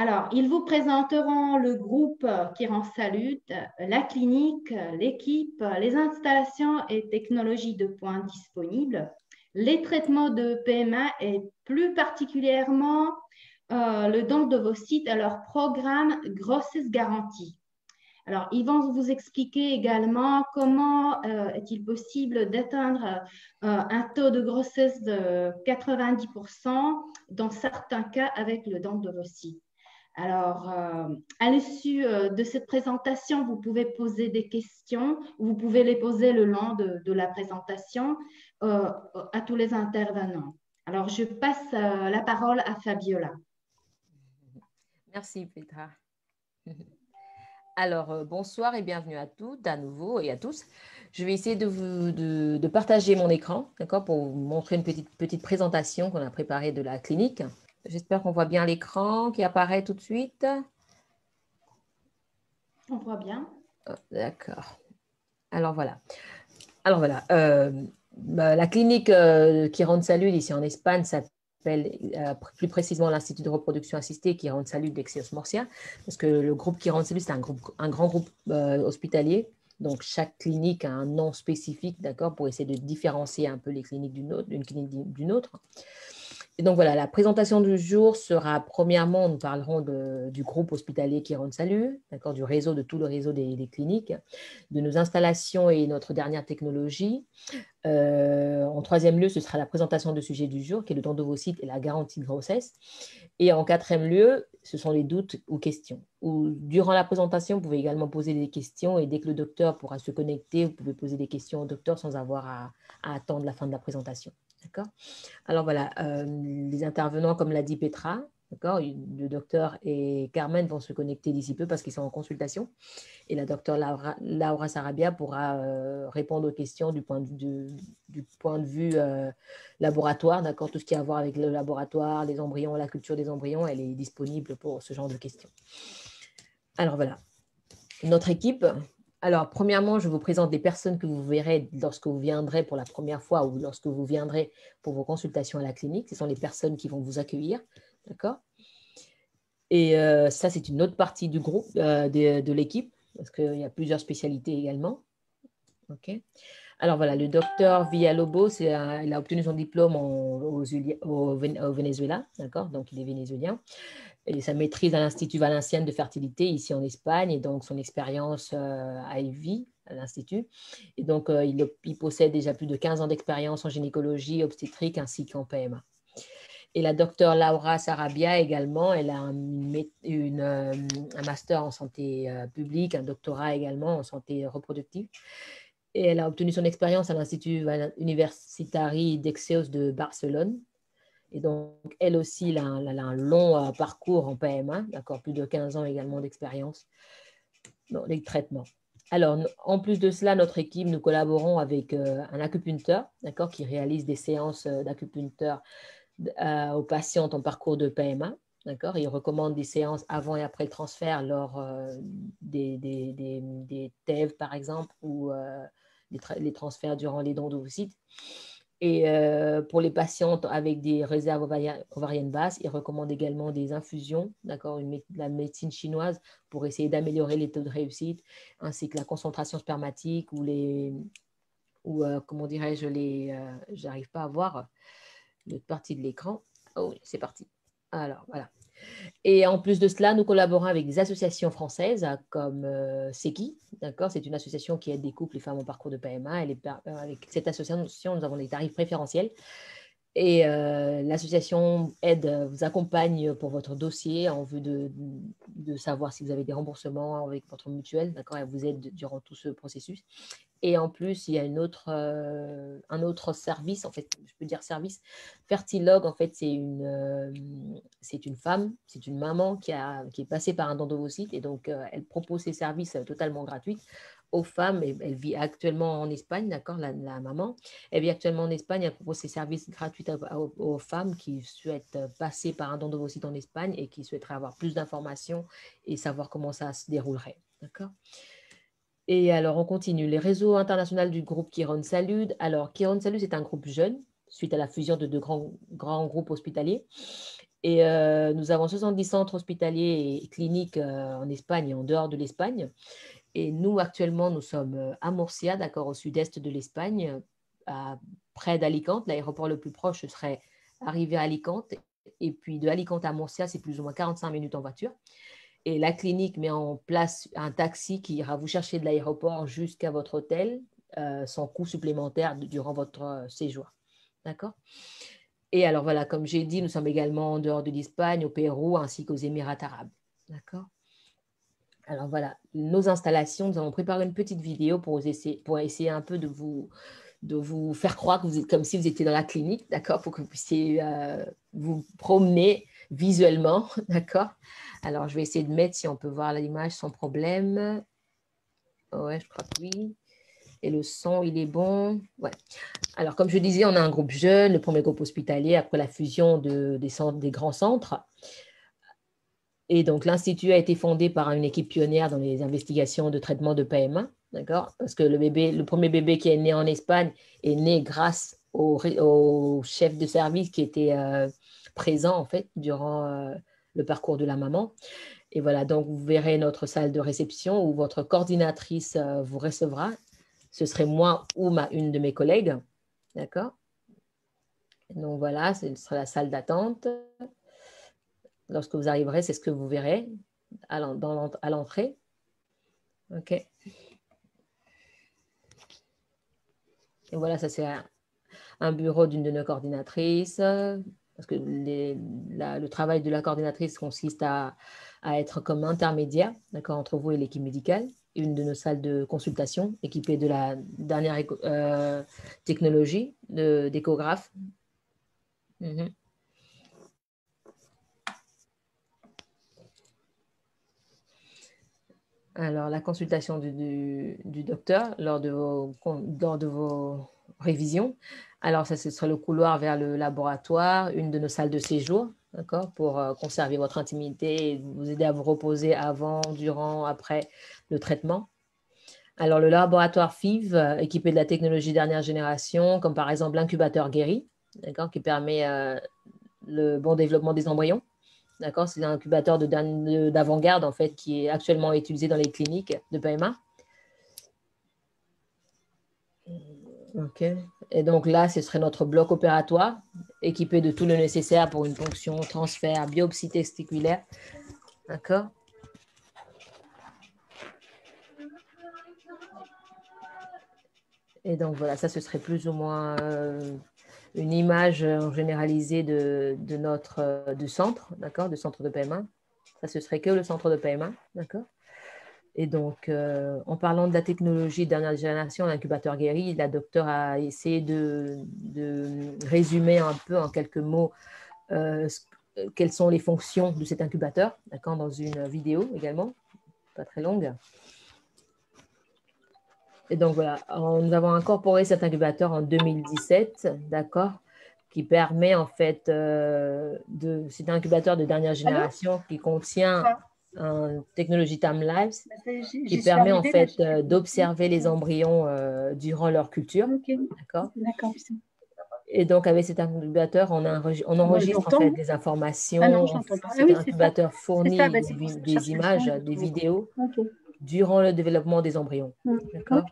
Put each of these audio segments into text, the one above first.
Alors, ils vous présenteront le groupe Kiran Salut, la clinique, l'équipe, les installations et technologies de pointe disponibles, les traitements de PMA et plus particulièrement le don de vos sites à leur programme grossesse garantie. Alors, ils vont vous expliquer également comment est-il possible d'atteindre un taux de grossesse de 90% dans certains cas avec le don de vos sites. Alors, à l'issue de cette présentation, vous pouvez poser des questions, vous pouvez les poser le long de la présentation à tous les intervenants. Alors, je passe la parole à Fabiola. Merci, Petra. Alors, bonsoir et bienvenue à toutes, à nouveau et à tous. Je vais essayer de partager mon écran, d'accord, pour vous montrer une petite présentation qu'on a préparée de la clinique. J'espère qu'on voit bien l'écran qui apparaît tout de suite. On voit bien. Oh, d'accord. Alors, voilà. La clinique Quirónsalud ici en Espagne s'appelle plus précisément l'Institut de reproduction assistée Quirónsalud d'Exeos Murcia, parce que le groupe Quirónsalud, c'est un grand groupe hospitalier. Donc, chaque clinique a un nom spécifique, d'accord, pour essayer de différencier un peu les cliniques d'une clinique d'une autre. Et donc, voilà, la présentation du jour sera, premièrement, nous parlerons du groupe hospitalier Quirónsalud, d'accord, du réseau, de tout le réseau des cliniques, de nos installations et notre dernière technologie. En troisième lieu, ce sera la présentation du sujet du jour, qui est le don d'ovocytes et la garantie de grossesse. Et en quatrième lieu, ce sont les doutes ou questions. Durant la présentation, vous pouvez également poser des questions et dès que le docteur pourra se connecter, vous pouvez poser des questions au docteur sans avoir à attendre la fin de la présentation. D'accord ? Alors voilà, les intervenants, comme l'a dit Petra, d'accord, le docteur et Carmen vont se connecter d'ici peu parce qu'ils sont en consultation. Et la docteure Laura Sarabia pourra répondre aux questions du point de vue laboratoire, d'accord, tout ce qui a à voir avec le laboratoire, les embryons, la culture des embryons, elle est disponible pour ce genre de questions. Alors voilà, notre équipe. Alors, premièrement, je vous présente des personnes que vous verrez lorsque vous viendrez pour la première fois ou lorsque vous viendrez pour vos consultations à la clinique. Ce sont les personnes qui vont vous accueillir, d'accord? Et ça, c'est une autre partie du groupe, de l'équipe, parce qu'il y a plusieurs spécialités également. Okay. Alors voilà, le docteur Villalobos, il a obtenu son diplôme au Venezuela, d'accord? Donc, il est vénézuélien. Et sa maîtrise à l'Institut Valencien de fertilité ici en Espagne et donc son expérience à Evie, à l'Institut. Et donc, il possède déjà plus de 15 ans d'expérience en gynécologie obstétrique ainsi qu'en PMA. Et la docteure Laura Sarabia également, elle a un master en santé publique, un doctorat également en santé reproductive. Et elle a obtenu son expérience à l'Institut Universitari d'Exeos de Barcelone. Et donc, elle aussi, elle a un long parcours en PMA, d'accord, plus de 15 ans également d'expérience dans les traitements. Alors, en plus de cela, notre équipe, nous collaborons avec un acupuncteur, d'accord, qui réalise des séances d'acupuncteur aux patientes en parcours de PMA. D'accord, il recommande des séances avant et après le transfert lors des TEV, par exemple, ou les transferts durant les dons d'ovocytes. Et pour les patientes avec des réserves ovariennes basses, il recommande également des infusions, d'accord, la médecine chinoise pour essayer d'améliorer les taux de réussite, ainsi que la concentration spermatique comment dirais-je, j'arrive pas à voir l'autre partie de l'écran. Oh oui, c'est parti. Alors, voilà. Et en plus de cela, nous collaborons avec des associations françaises comme SEKI, d'accord, c'est une association qui aide des couples et femmes en parcours de PMA. Avec cette association, nous avons des tarifs préférentiels. Et l'association vous accompagne pour votre dossier en vue de savoir si vous avez des remboursements avec votre mutuelle, d'accord, elle vous aide durant tout ce processus. Et en plus, il y a un autre service, en fait, je peux dire service. Fertilog, en fait, c'est une femme, c'est une maman qui est passée par un don d'ovocytes et donc elle propose ses services totalement gratuits aux femmes. Et elle vit actuellement en Espagne, d'accord, la maman. Elle vit actuellement en Espagne, elle propose ses services gratuits aux femmes qui souhaitent passer par un don d'ovocytes en Espagne et qui souhaiteraient avoir plus d'informations et savoir comment ça se déroulerait, d'accord. Et alors, on continue. Les réseaux internationaux du groupe Quirónsalud. Alors, Quirónsalud, c'est un groupe jeune, suite à la fusion de deux grands groupes hospitaliers. Et nous avons 70 centres hospitaliers et cliniques en Espagne et en dehors de l'Espagne. Et nous, actuellement, nous sommes à Murcia, d'accord, au sud-est de l'Espagne, près d'Alicante. L'aéroport le plus proche ce serait arrivé à Alicante. Et puis de Alicante à Murcia, c'est plus ou moins 45 minutes en voiture. Et la clinique met en place un taxi qui ira vous chercher de l'aéroport jusqu'à votre hôtel sans coût supplémentaire durant votre séjour. D'accord? Et alors voilà, comme j'ai dit, nous sommes également en dehors de l'Espagne, au Pérou, ainsi qu'aux Émirats arabes. D'accord? Alors voilà, nos installations, nous avons préparé une petite vidéo pour essayer un peu de vous faire croire que vous êtes comme si vous étiez dans la clinique, d'accord? Pour que vous puissiez vous promener visuellement, d'accord? Alors, je vais essayer de mettre si on peut voir l'image sans problème. Ouais, je crois que oui. Et le son, il est bon. Ouais. Alors, comme je disais, on a un groupe jeune, le premier groupe hospitalier après la fusion des grands centres. Et donc, l'Institut a été fondé par une équipe pionnière dans les investigations de traitement de PMA, d'accord? Parce que le premier bébé qui est né en Espagne est né grâce au chef de service qui était présent, en fait, durant le parcours de la maman. Et voilà, donc vous verrez notre salle de réception où votre coordinatrice vous recevra. Ce serait moi ou une de mes collègues, d'accord? Donc voilà, ce sera la salle d'attente. Lorsque vous arriverez, c'est ce que vous verrez à l'entrée. OK. Et voilà, ça c'est un bureau d'une de nos coordinatrices, parce que le travail de la coordinatrice consiste à être comme intermédiaire, d'accord, entre vous et l'équipe médicale. Une de nos salles de consultation équipée de la dernière technologie d'échographe. Alors, la consultation du docteur lors de vos révisions. Alors, ça, ce sera le couloir vers le laboratoire, une de nos salles de séjour, d'accord, pour conserver votre intimité et vous aider à vous reposer avant, durant, après le traitement. Alors, le laboratoire FIV, équipé de la technologie dernière génération, comme par exemple l'incubateur guéri, d'accord, qui permet le bon développement des embryons. D'accord, c'est un incubateur d'avant-garde en fait qui est actuellement utilisé dans les cliniques de PMA. Ok. Et donc là, ce serait notre bloc opératoire équipé de tout le nécessaire pour une ponction, transfert, biopsie testiculaire. D'accord. Et donc voilà, ça ce serait plus ou moins une image généralisée de notre centre, d'accord, de centre de PMA. Ça ce serait que le centre de PMA, d'accord. Et donc, en parlant de la technologie dernière génération, l'incubateur guéri, la docteure a essayé de résumer un peu en quelques mots quelles sont les fonctions de cet incubateur, d'accord, dans une vidéo également, pas très longue. Et donc, voilà, nous avons incorporé cet incubateur en 2017, d'accord, qui permet en fait c'est un incubateur de dernière génération qui contient une technologie Time-Lapse qui permet en fait d'observer les embryons durant leur culture. D'accord. Et donc, avec cet incubateur, on enregistre en fait des informations. Cet incubateur fournit des images, des vidéos durant le développement des embryons. D'accord.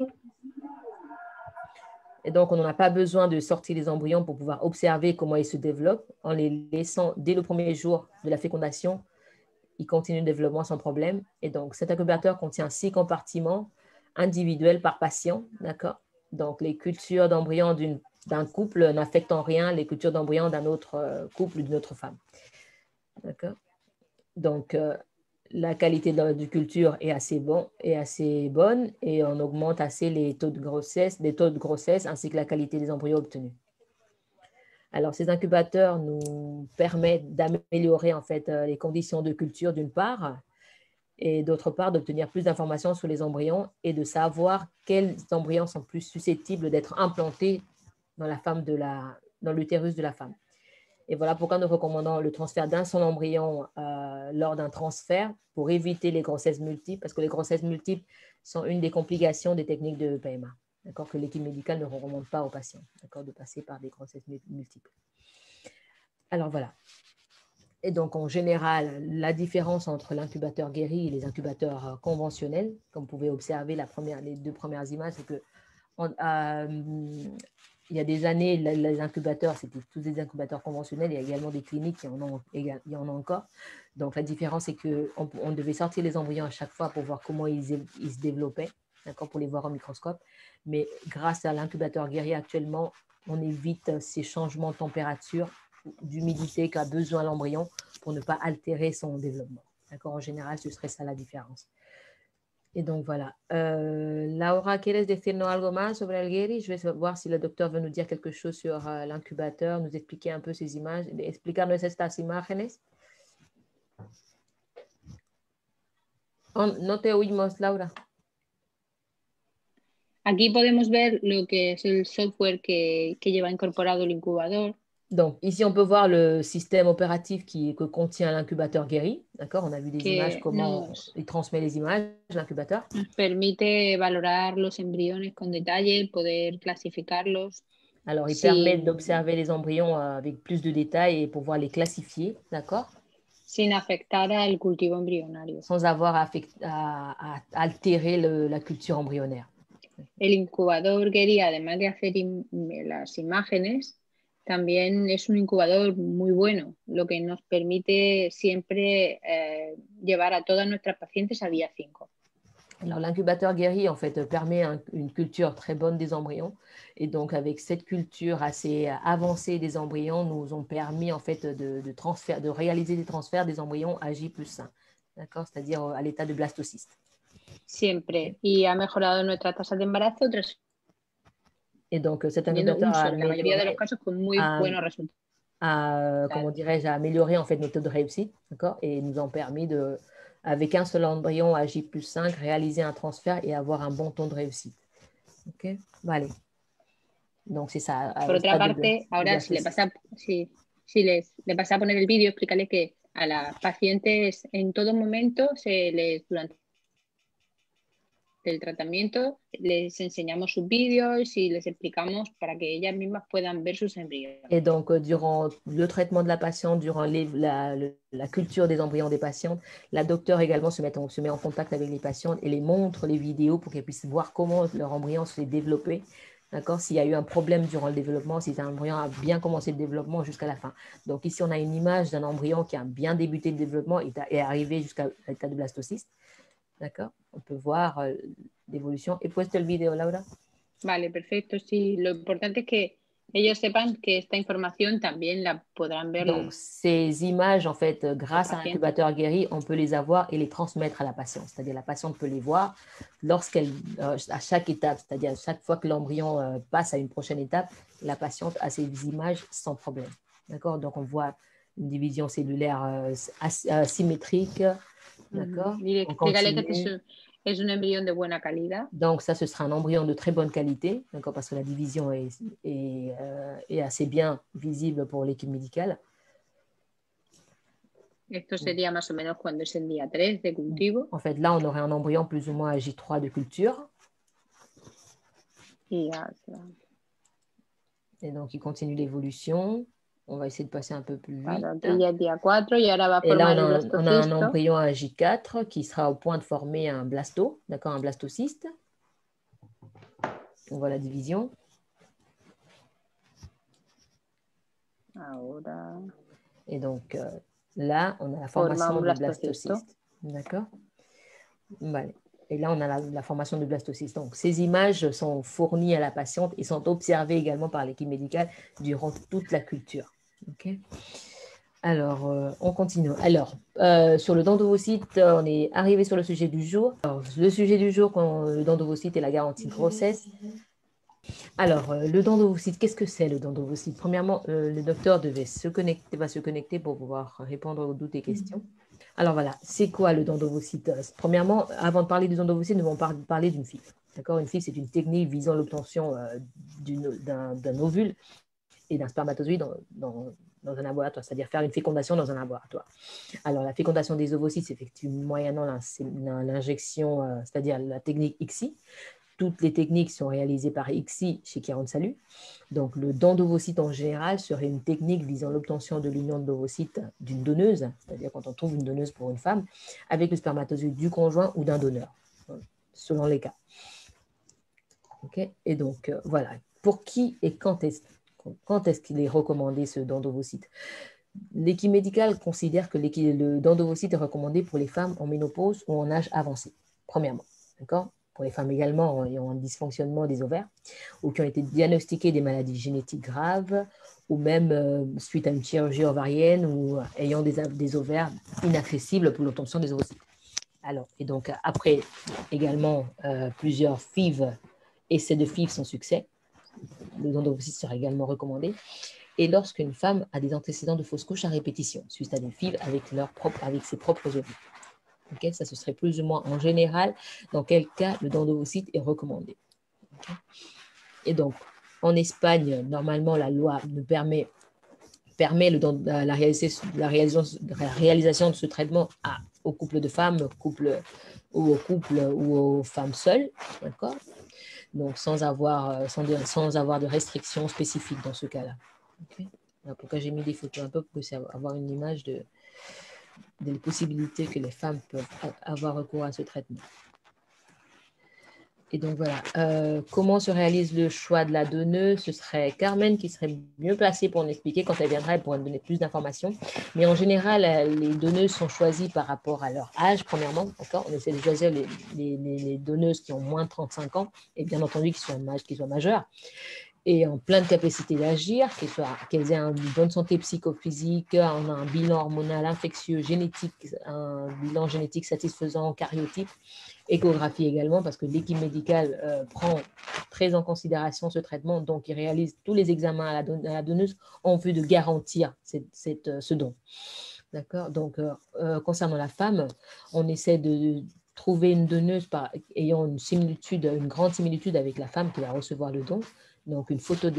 Et donc, on n'a pas besoin de sortir les embryons pour pouvoir observer comment ils se développent. En les laissant dès le premier jour de la fécondation, ils continuent le développement sans problème. Et donc, cet incubateur contient 6 compartiments individuels par patient. D'accord. Donc, les cultures d'embryons d'un couple n'affectent en rien les cultures d'embryons d'un autre couple ou d'une autre femme. D'accord. Donc, la qualité de culture est assez bonne et on augmente assez les taux de grossesse ainsi que la qualité des embryons obtenus. Alors, ces incubateurs nous permettent d'améliorer en fait les conditions de culture d'une part et d'autre part d'obtenir plus d'informations sur les embryons et de savoir quels embryons sont plus susceptibles d'être implantés dans l'utérus de la femme. Et voilà pourquoi nous recommandons le transfert d'un seul embryon lors d'un transfert pour éviter les grossesses multiples, parce que les grossesses multiples sont une des complications des techniques de PMA, d'accord, que l'équipe médicale ne recommande pas aux patients, d'accord, de passer par des grossesses multiples. Alors voilà. Et donc, en général, la différence entre l'incubateur guéri et les incubateurs conventionnels, comme vous pouvez observer les 2 premières images, c'est que il y a des années, les incubateurs, c'était tous des incubateurs conventionnels. Il y a également des cliniques qui il y en a encore. Donc, la différence, c'est qu'on devait sortir les embryons à chaque fois pour voir comment ils se développaient, d'accord, pour les voir au microscope. Mais grâce à l'incubateur guéri actuellement, on évite ces changements de température, d'humidité qu'a besoin l'embryon pour ne pas altérer son développement. D'accord, en général, ce serait ça la différence. Et donc, voilà. Laura, ¿quieres decirnos algo más sobre el Guéri? Je vais voir si le docteur veut nous dire quelque chose sur l'incubateur, nous expliquer un peu ces images, explicarnos estas imágenes. No te oímos, Laura. Aquí podemos ver lo que es el software que lleva incorporado el incubador. Donc, ici, on peut voir le système opératif que contient l'incubateur Guéri. D'accord? On a vu des images, comment il transmet les images, l'incubateur. Nos permite valorar los embriones con detalle, poder clasificarlos. Alors, il permet d'observer les embryons avec plus de détails et pouvoir les classifier. D'accord? Sin afectar al cultivo embrionario. Sans avoir à altérer la culture embryonnaire. El incubador Guéri, además de hacer las imágenes, también es un incubador muy bueno, lo que nos permite siempre llevar a todas nuestras pacientes al día 5. Alors, l'incubateur Guéri, en fait, permet une culture très bonne des embryons. Et donc, avec cette culture assez avancée des embryons, nous ont permis, en fait, de réaliser des transferts des embryons à J+1, d'accord, c'est-à-dire à l'état de blastocyste. Siempre. Y ha mejorado nuestra tasa de embarazo. Et donc, cet incubateur a la mayoría de los casos con muy buenos resultados. Comment dirais-je, a amélioré, en fait, notre taux de réussite, d'accord, et nous ont permis avec un seul embryon à J+5, réaliser un transfert et avoir un bon taux de réussite. Ok, vale. Donc, c'est ça. Por otra parte, ahora si le pasa a poner el vídeo, explicarle que a las pacientes en todo momento durante el tratamiento les enseñamos sus vídeos y les explicamos para que ellas mismas puedan ver sus embriones. Et donc, durant le traitement de la patiente, durant la culture des embryons des patientes, la docteure également se met en contact avec les patientes et les montre les vidéos pour qu'elles puissent voir comment leur embryon s'est développé. D'accord, s'il y a eu un problème durant le développement, si un embryon a bien commencé le développement jusqu'à la fin. Donc ici, on a une image d'un embryon qui a bien débuté le développement et est arrivé jusqu'à l'état de blastocyste. D'accord, on peut voir l'évolution. ¿He puesto el video, Laura? Vale, perfecto. Sí, lo importante es que ellos sepan que esta información también la podrán ver. Donc, ces images, en fait, grâce à l'incubateur Guéri, on peut les avoir et les transmettre à la patiente. C'est-à-dire, la patiente peut les voir à chaque étape, c'est-à-dire, chaque fois que l'embryon passe à une prochaine étape, la patiente a ces images sans problème. D'accord? Donc, on voit une division cellulaire symétrique. D'accord? Es un embrión de buena calidad. Donc, ça, ce sera un embryon de très bonne qualité, d'accord, parce que la division est assez bien visible pour l'équipe médicale. Esto sería más o menos cuando es el día 3 de cultivo. En fait, là, on aurait un embryon plus ou moins à J3 de culture. Et donc, il continue l'évolution. On va essayer de passer un peu plus vite. Il y a día 4 y ahora va a formar et là, on a un embryon à J4 qui sera au point de former un blasto, d'accord, un blastocyste. On voit la division. Ahora. Et donc, là, on a la formation du blastocyste. D'accord. Vale. Et là, on a la formation du blastocyste. Donc, ces images sont fournies à la patiente et sont observées également par l'équipe médicale durant toute la culture. Okay. Alors, on continue. Alors, sur le don d'ovocytes, on est arrivé sur le sujet du jour. Alors, le sujet du jour, le don d'ovocytes et la garantie de grossesse. Alors, le don d'ovocytes, qu'est-ce que c'est le don d'ovocytes? Premièrement, le docteur va se connecter pour pouvoir répondre aux doutes et questions. Alors voilà, c'est quoi le don d'ovocytes? Premièrement, avant de parler du don d'ovocytes, nous allons parler d'une FIV. D'accord, une FIV, c'est une technique visant l'obtention d'un ovule et d'un spermatozoïde dans un laboratoire, c'est-à-dire faire une fécondation dans un laboratoire. Alors, la fécondation des ovocytes s'effectue moyennant l'injection, c'est-à-dire la technique ICSI, toutes les techniques sont réalisées par ICSI chez Quirónsalud. Donc, le don d'ovocytes en général serait une technique visant l'obtention de l'union d'ovocytes d'une donneuse, c'est-à-dire quand on trouve une donneuse pour une femme, avec le spermatozoïde du conjoint ou d'un donneur, selon les cas. Okay. Et donc, voilà. Pour qui et quand est-ce qu'il est recommandé ce don d'ovocytes? L'équipe médicale considère que le don d'ovocytes est recommandé pour les femmes en ménopause ou en âge avancé, premièrement. D'accord? Pour les femmes également ayant un dysfonctionnement des ovaires ou qui ont été diagnostiquées des maladies génétiques graves ou même suite à une chirurgie ovarienne ou ayant des ovaires inaccessibles pour l'obtention des ovocytes. Alors, et donc, après également plusieurs FIV, essais de FIV sans succès, le don d'ovocytes sera également recommandé. Et lorsqu'une femme a des antécédents de fausses couches à répétition, suite à des FIV avec ses propres ovules. Okay, ça, ce serait plus ou moins en général dans quel cas le don d'ovocytes est recommandé. Okay. Et donc, en Espagne, normalement, la loi permet la réalisation de ce traitement aux couples de femmes, aux couples ou aux femmes seules, d'accord? Donc sans avoir de restrictions spécifiques dans ce cas-là. Okay. Pourquoi j'ai mis des photos un peu pour avoir une image des possibilités que les femmes peuvent avoir recours à ce traitement. Et donc voilà, comment se réalise le choix de la donneuse? Ce serait Carmen qui serait mieux placée pour en expliquer. Quand elle viendra, elle pourra nous donner plus d'informations. Mais en général, les donneuses sont choisies par rapport à leur âge, premièrement. On essaie de choisir les donneuses qui ont moins de 35 ans et bien entendu qui soient majeures et en pleine capacité d'agir, qu'elles aient une bonne santé psychophysique, un bilan hormonal infectieux, génétique, un bilan génétique satisfaisant, karyotype, échographie également, parce que l'équipe médicale prend très en considération ce traitement, donc il réalise tous les examens à la donneuse en vue de garantir ce don. D'accord. Donc, concernant la femme, on essaie de trouver une donneuse ayant une grande similitude avec la femme qui va recevoir le don. Donc, une photo de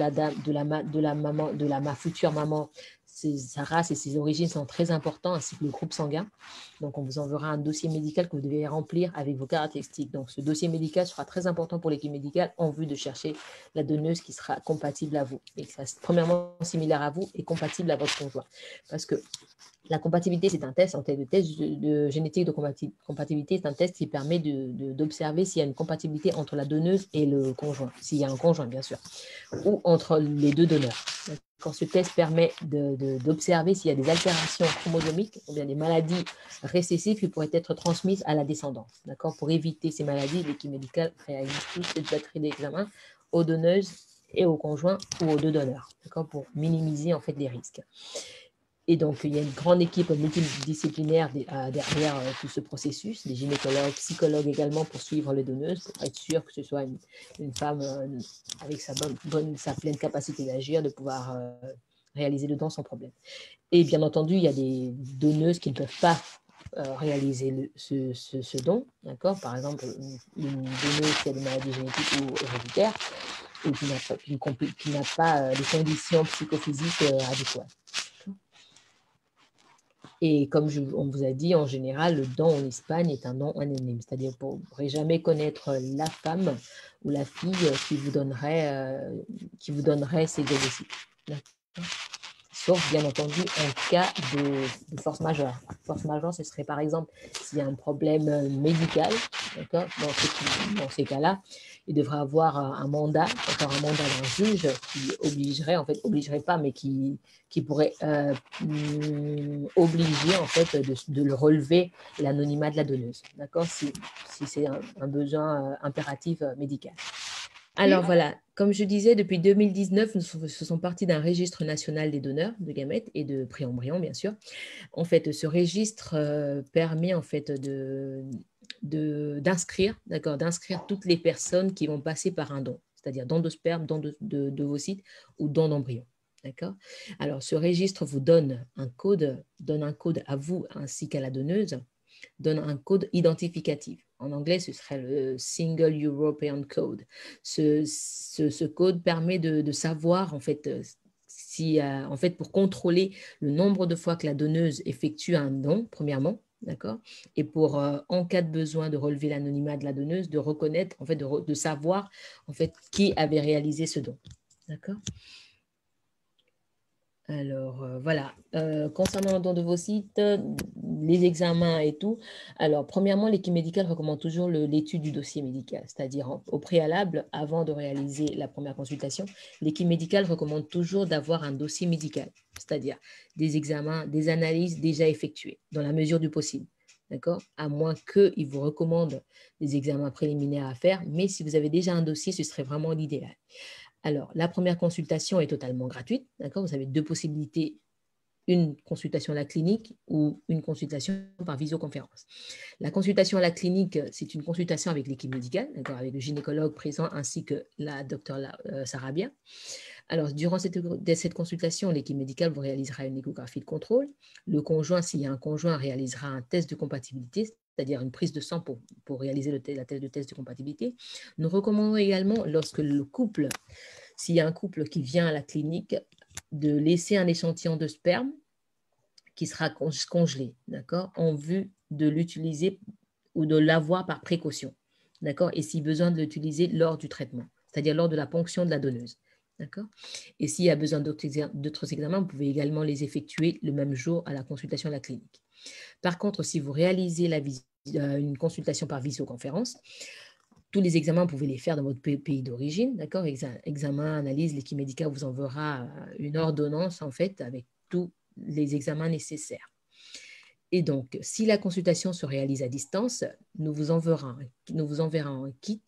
la future maman, sa race et ses origines sont très importants, ainsi que le groupe sanguin. Donc, on vous enverra un dossier médical que vous devez remplir avec vos caractéristiques. Donc, ce dossier médical sera très important pour l'équipe médicale en vue de chercher la donneuse qui sera compatible à vous et qui sera premièrement similaire à vous et compatible à votre conjoint. Parce que la compatibilité, c'est un test. Le test de génétique de compatibilité, c'est un test qui permet d'observer s'il y a une compatibilité entre la donneuse et le conjoint, s'il y a un conjoint, bien sûr, ou entre les deux donneurs. Quand ce test permet d'observer s'il y a des altérations chromosomiques ou bien des maladies récessives qui pourraient être transmises à la descendance. Pour éviter ces maladies, l'équipe médicale réalise toute cette batterie d'examens aux donneuses et aux conjoints ou aux deux donneurs, pour minimiser en fait les risques. Et donc, il y a une grande équipe multidisciplinaire derrière tout ce processus, des gynécologues, psychologues également pour suivre les donneuses, pour être sûr que ce soit une femme avec sa pleine capacité d'agir, de pouvoir réaliser le don sans problème. Et bien entendu, il y a des donneuses qui ne peuvent pas réaliser ce don, d'accord? Par exemple, une donneuse qui a des maladies génétiques ou héréditaires, ou qui n'a pas les conditions psychophysiques adéquates. Et comme on vous a dit, en général, le don en Espagne est un don anonyme. C'est-à-dire que vous ne pourrez jamais connaître la femme ou la fille qui vous donnerait ces ovocytes. Sauf, bien entendu, en cas de force majeure. Force majeure, ce serait par exemple s'il y a un problème médical. Dans ces cas-là, il devrait avoir un mandat d'un juge qui obligerait pas, mais qui pourrait obliger en fait de le relever l'anonymat de la donneuse, d'accord, si c'est un besoin impératif médical. Alors voilà, comme je disais, depuis 2019, nous faisons partie d'un registre national des donneurs de gamètes et de pré-embryons, bien sûr. En fait, ce registre permet en fait d'inscrire toutes les personnes qui vont passer par un don, c'est-à-dire don de sperme, don d'ovocytes ou don d'embryon. D'accord. Alors, ce registre vous donne un code à vous ainsi qu'à la donneuse, donne un code identificatif. En anglais, ce serait le Single European Code. Ce code permet de savoir, en fait, pour contrôler le nombre de fois que la donneuse effectue un don, premièrement, d'accord? Et pour, en cas de besoin de relever l'anonymat de la donneuse, de reconnaître, en fait, de savoir, en fait, qui avait réalisé ce don, d'accord? Alors, voilà. Concernant le don de vos sites, les examens et tout. Alors, premièrement, l'équipe médicale recommande toujours l'étude du dossier médical, c'est-à-dire au préalable, avant de réaliser la première consultation, l'équipe médicale recommande toujours d'avoir un dossier médical, c'est-à-dire des examens, des analyses déjà effectuées, dans la mesure du possible. D'accord? À moins qu'ils vous recommandent des examens préliminaires à faire, mais si vous avez déjà un dossier, ce serait vraiment l'idéal. Alors, la première consultation est totalement gratuite. D'accord? Vous avez deux possibilités, une consultation à la clinique ou une consultation par visioconférence. La consultation à la clinique, c'est une consultation avec l'équipe médicale, d'accord, avec le gynécologue présent ainsi que la docteure Sarabia. Alors, durant cette consultation, l'équipe médicale vous réalisera une échographie de contrôle. Le conjoint, s'il y a un conjoint, réalisera un test de compatibilité, c'est-à-dire une prise de sang pour réaliser le test de compatibilité. Nous recommandons également, lorsque le couple, s'il y a un couple qui vient à la clinique, de laisser un échantillon de sperme qui sera congelé, d'accord, en vue de l'utiliser ou de l'avoir par précaution, d'accord, et si besoin de l'utiliser lors du traitement, c'est-à-dire lors de la ponction de la donneuse, d'accord. Et s'il y a besoin d'autres examens, vous pouvez également les effectuer le même jour à la consultation à la clinique. Par contre, si vous réalisez une consultation par visioconférence, tous les examens, vous pouvez les faire dans votre pays d'origine, d'accord. Examen, analyse, l'équipe médicale vous enverra une ordonnance, en fait, avec tous les examens nécessaires. Et donc, si la consultation se réalise à distance, nous vous enverrons un kit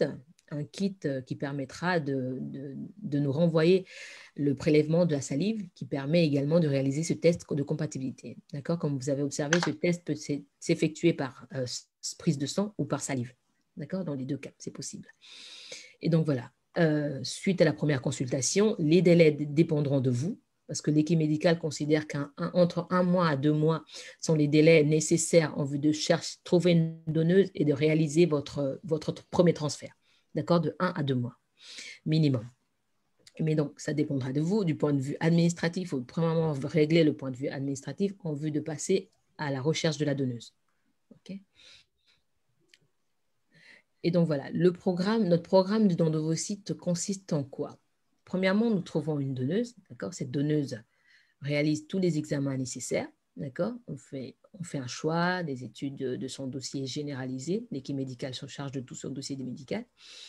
qui permettra de nous renvoyer le prélèvement de la salive, qui permet également de réaliser ce test de compatibilité. D'accord? Comme vous avez observé, ce test peut s'effectuer par prise de sang ou par salive. D'accord? Dans les deux cas, c'est possible. Et donc, voilà. Suite à la première consultation, les délais dépendront de vous, parce que l'équipe médicale considère qu'entre 1 mois à 2 mois sont les délais nécessaires en vue de trouver une donneuse et de réaliser votre premier transfert. D'accord? De 1 à 2 mois minimum. Mais donc, ça dépendra de vous. Du point de vue administratif, il faut premièrement régler le point de vue administratif en vue de passer à la recherche de la donneuse. OK? Et donc, voilà, notre programme de don de vos sites consiste en quoi? Premièrement, nous trouvons une donneuse. D'accord? Cette donneuse réalise tous les examens nécessaires. D'accord? On fait un choix, des études de son dossier généralisé. L'équipe médicale se charge de tout son dossier médical.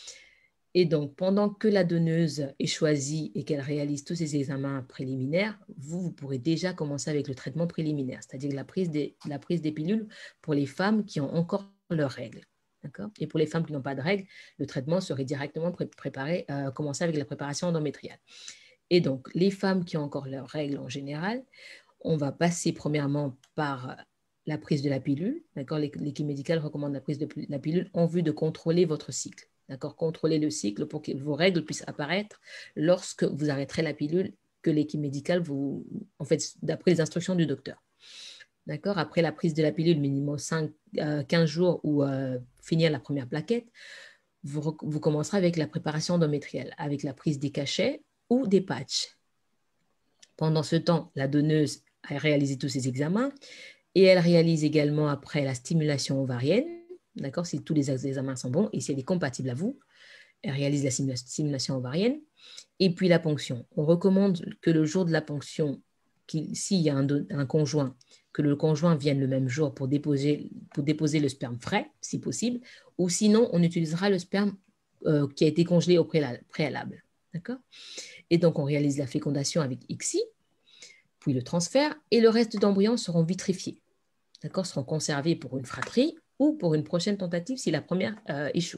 Et donc, pendant que la donneuse est choisie et qu'elle réalise tous ces examens préliminaires, vous pourrez déjà commencer avec le traitement préliminaire, c'est-à-dire la prise des pilules pour les femmes qui ont encore leurs règles. D'accord? Et pour les femmes qui n'ont pas de règles, le traitement serait directement commencer avec la préparation endométriale. Et donc, les femmes qui ont encore leurs règles en général, on va passer premièrement par la prise de la pilule. D'accord? L'équipe médicale recommande la prise de la pilule en vue de contrôler votre cycle. D'accord? Contrôler le cycle pour que vos règles puissent apparaître lorsque vous arrêterez la pilule que l'équipe médicale en fait, d'après les instructions du docteur. D'accord? Après la prise de la pilule, minimum 15 jours ou finir la première plaquette, vous commencerez avec la préparation endométriale, avec la prise des cachets ou des patchs. Pendant ce temps, la donneuse a réalisé tous ses examens et elle réalise également après la stimulation ovarienne. D'accord, si tous les examens sont bons et si elle est compatible à vous, elle réalise la stimulation ovarienne. Et puis la ponction. On recommande que le jour de la ponction, s'il y a un conjoint, que le conjoint vienne le même jour pour déposer le sperme frais, si possible, ou sinon on utilisera le sperme qui a été congelé au préalable. D'accord? Et donc on réalise la fécondation avec ICSI, puis le transfert, et le reste d'embryons seront vitrifiés. D'accord, seront conservés pour une fratrie ou pour une prochaine tentative si la première échoue.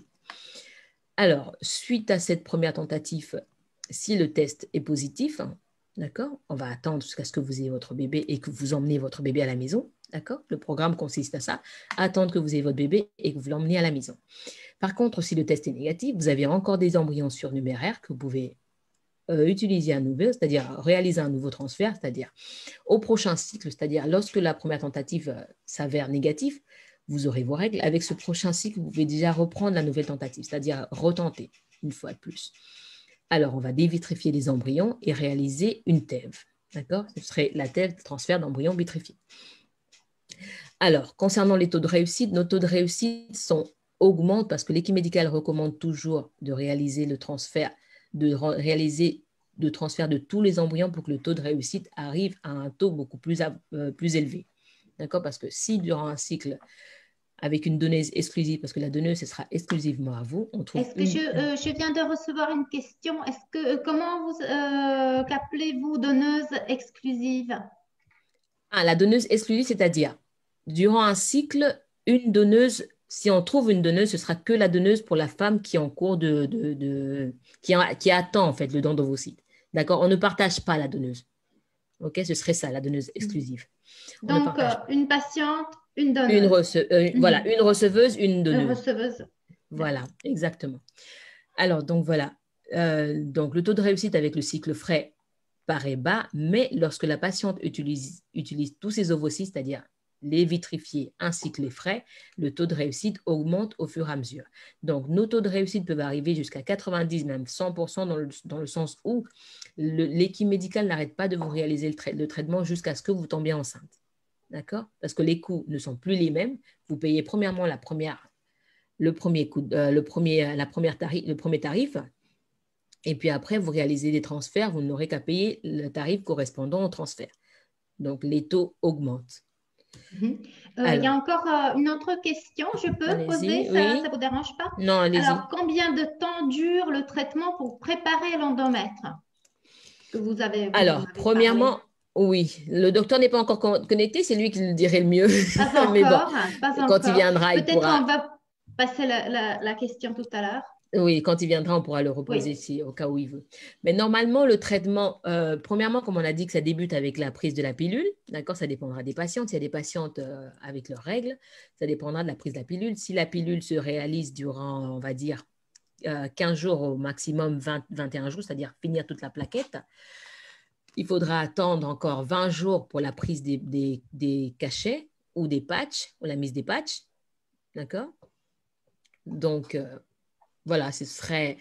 Alors, suite à cette première tentative, si le test est positif, d'accord, on va attendre jusqu'à ce que vous ayez votre bébé et que vous emmenez votre bébé à la maison. D'accord, le programme consiste à ça, attendre que vous ayez votre bébé et que vous l'emmenez à la maison. Par contre, si le test est négatif, vous avez encore des embryons surnuméraires que vous pouvez utiliser à nouveau, c'est-à-dire réaliser un nouveau transfert, c'est-à-dire au prochain cycle, c'est-à-dire lorsque la première tentative s'avère négative, vous aurez vos règles. Avec ce prochain cycle, vous pouvez déjà reprendre la nouvelle tentative, c'est-à-dire retenter une fois de plus. Alors, on va dévitrifier les embryons et réaliser une TEV. D'accord? Ce serait la TEV, transfert d'embryons vitrifiés. Alors, concernant les taux de réussite, nos taux de réussite augmentent parce que l'équipe médicale recommande toujours de réaliser le transfert, réaliser le transfert de tous les embryons pour que le taux de réussite arrive à un taux beaucoup plus élevé. D'accord? Parce que si durant un cycle, avec une donneuse exclusive, parce que la donneuse, ce sera exclusivement à vous, on trouve Est-ce que je viens de recevoir une question. Comment qu'appelez-vous donneuse exclusive? Ah, la donneuse exclusive, c'est-à-dire, durant un cycle, une donneuse, si on trouve une donneuse, ce sera que la donneuse pour la femme qui est en cours qui attend en fait le don d'ovocytes. D'accord? On ne partage pas la donneuse. OK? Ce serait ça, la donneuse exclusive. On ne Donc, partage pas. une patiente, une donneuse. Voilà, une receveuse, une Une donneuse. receveuse. Voilà, exactement. Alors, donc voilà. Donc, le taux de réussite avec le cycle frais paraît bas, mais lorsque la patiente utilise tous ses ovocytes, c'est-à-dire les vitrifiés ainsi que les frais, le taux de réussite augmente au fur et à mesure. Donc, nos taux de réussite peuvent arriver jusqu'à 90, même 100% dans le sens où l'équipe médicale n'arrête pas de vous réaliser le traitement jusqu'à ce que vous tombiez enceinte. D'accord? Parce que les coûts ne sont plus les mêmes. Vous payez premièrement le premier tarif. Et puis après, vous réalisez des transferts, vous n'aurez qu'à payer le tarif correspondant au transfert. Donc, les taux augmentent. Il y a encore une autre question, je peux poser, oui. ça ne vous dérange pas? Non, allez-y. Alors, combien de temps dure le traitement pour préparer l'endomètre que vous avez Alors, premièrement, oui, le docteur n'est pas encore connecté, c'est lui qui le dirait le mieux. Pas encore, mais bon, pas quand encore. il viendra, il pourra... Peut-être on va passer la question tout à l'heure. Oui, quand il viendra, on pourra le reposer ici, au cas où il veut. Mais normalement, le traitement, premièrement, comme on a dit que ça débute avec la prise de la pilule, d'accord, ça dépendra des patientes. S'il y a des patientes avec leurs règles, ça dépendra de la prise de la pilule. Si la pilule se réalise durant, on va dire, 15 jours au maximum 21 jours, c'est-à-dire finir toute la plaquette, il faudra attendre encore 20 jours pour la prise des cachets ou des patchs, ou la mise des patchs, d'accord? Donc, voilà, ce serait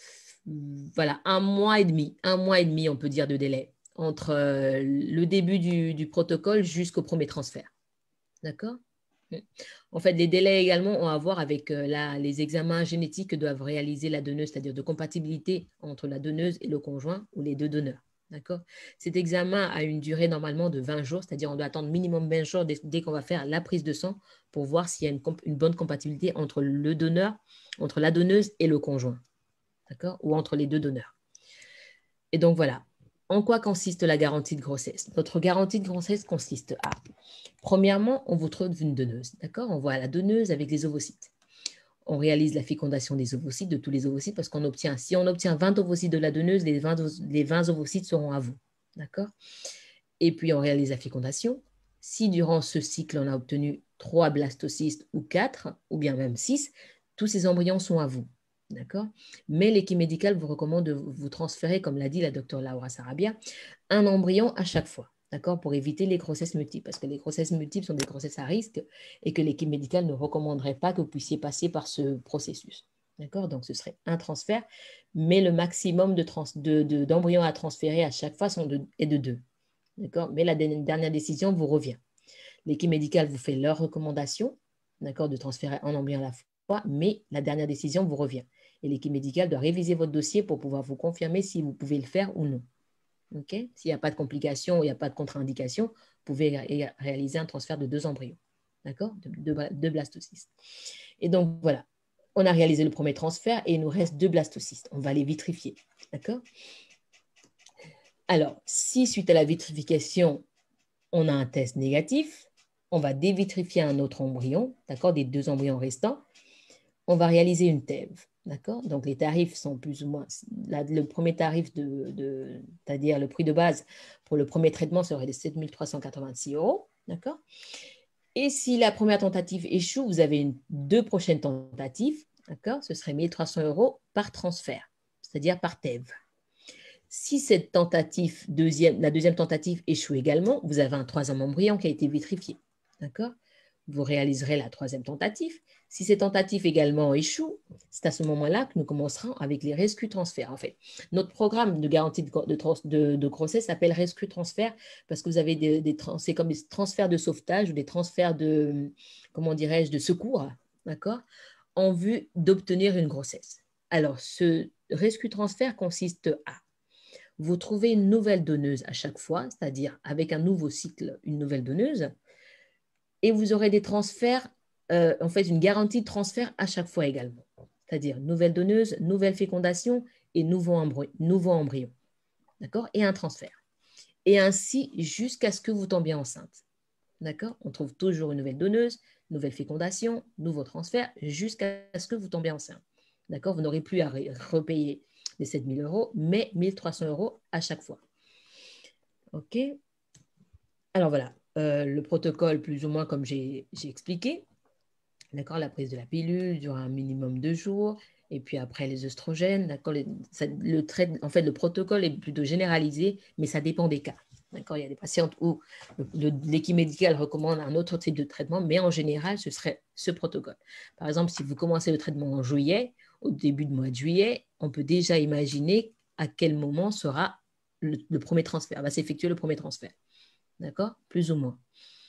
un mois et demi, on peut dire, de délai entre le début du protocole jusqu'au premier transfert. D'accord? En fait, les délais également ont à voir avec les examens génétiques que doivent réaliser la donneuse, c'est-à-dire de compatibilité entre la donneuse et le conjoint ou les deux donneurs. D'accord? Cet examen a une durée normalement de 20 jours, c'est-à-dire on doit attendre minimum 20 jours dès qu'on va faire la prise de sang pour voir s'il y a une bonne compatibilité entre le donneur, entre la donneuse et le conjoint. D'accord? Ou entre les deux donneurs. Et donc voilà. En quoi consiste la garantie de grossesse? Notre garantie de grossesse consiste à, premièrement, on vous trouve une donneuse. D'accord? On voit la donneuse avec les ovocytes. On réalise la fécondation des ovocytes, de tous les ovocytes, parce qu'on obtient, si on obtient 20 ovocytes de la donneuse, les 20 ovocytes seront à vous. D'accord? Et puis, on réalise la fécondation. Si durant ce cycle, on a obtenu 3 blastocystes ou 4, ou bien même 6, tous ces embryons sont à vous. D'accord? Mais l'équipe médicale vous recommande de vous transférer, comme l'a dit la docteure Laura Sarabia, un embryon à chaque fois. D'accord? Pour éviter les grossesses multiples. Parce que les grossesses multiples sont des grossesses à risque et que l'équipe médicale ne recommanderait pas que vous puissiez passer par ce processus. D'accord? Donc, ce serait un transfert, mais le maximum d'embryons à transférer à chaque fois est de 2. D'accord? Mais la dernière décision vous revient. L'équipe médicale vous fait leur recommandation, d'accord, de transférer un embryon à la fois, mais la dernière décision vous revient. Et l'équipe médicale doit réviser votre dossier pour pouvoir vous confirmer si vous pouvez le faire ou non. Okay? S'il n'y a pas de complications ou il n'y a pas de contre-indication, vous pouvez réaliser un transfert de 2 embryons, d'accord, de blastocystes. Et donc, voilà, on a réalisé le premier transfert et il nous reste 2 blastocystes. On va les vitrifier, d'accord? Alors, si suite à la vitrification, on a un test négatif, on va dévitrifier un autre embryon, d'accord, des 2 embryons restants. On va réaliser une thève, d'accord? Donc, les tarifs sont plus ou moins... le premier tarif, c'est-à-dire le prix de base pour le premier traitement serait de 7 386 €, d'accord? Et si la première tentative échoue, vous avez 2 prochaines tentatives, d'accord? Ce serait 1 300 € par transfert, c'est-à-dire par thève. Si cette tentative, la deuxième tentative échoue également, vous avez un 3e embryon qui a été vitrifié. D'accord? vous réaliserez la troisième tentative. Si ces tentatives également échouent, c'est à ce moment-là que nous commencerons avec les rescue transferts. En fait, notre programme de garantie de grossesse s'appelle rescue transfert parce que vous avez c'est comme des transferts de sauvetage ou des transferts de, comment dirais-je, de secours, d'accord, en vue d'obtenir une grossesse. Alors, ce rescue transfert consiste à vous trouver une nouvelle donneuse à chaque fois, c'est-à-dire avec un nouveau cycle, une nouvelle donneuse, et vous aurez des transferts, en fait, une garantie de transfert à chaque fois également, c'est-à-dire nouvelle donneuse, nouvelle fécondation et nouveau embryon, d'accord, et un transfert. Et ainsi jusqu'à ce que vous tombiez enceinte, d'accord. On trouve toujours une nouvelle donneuse, nouvelle fécondation, nouveau transfert, jusqu'à ce que vous tombiez enceinte, d'accord. Vous n'aurez plus à repayer les 7 000 €, mais 1 300 € à chaque fois. OK. Alors voilà, le protocole plus ou moins comme j'ai expliqué. D'accord, la prise de la pilule dure un minimum de jours. Et puis après, les œstrogènes. D'accord, en fait, le protocole est plutôt généralisé, mais ça dépend des cas. D'accord, il y a des patientes où l'équipe médicale recommande un autre type de traitement, mais en général, ce serait ce protocole. Par exemple, si vous commencez le traitement en juillet, au début du mois de juillet, on peut déjà imaginer à quel moment sera le premier transfert, va s'effectuer le premier transfert. D'accord, plus ou moins.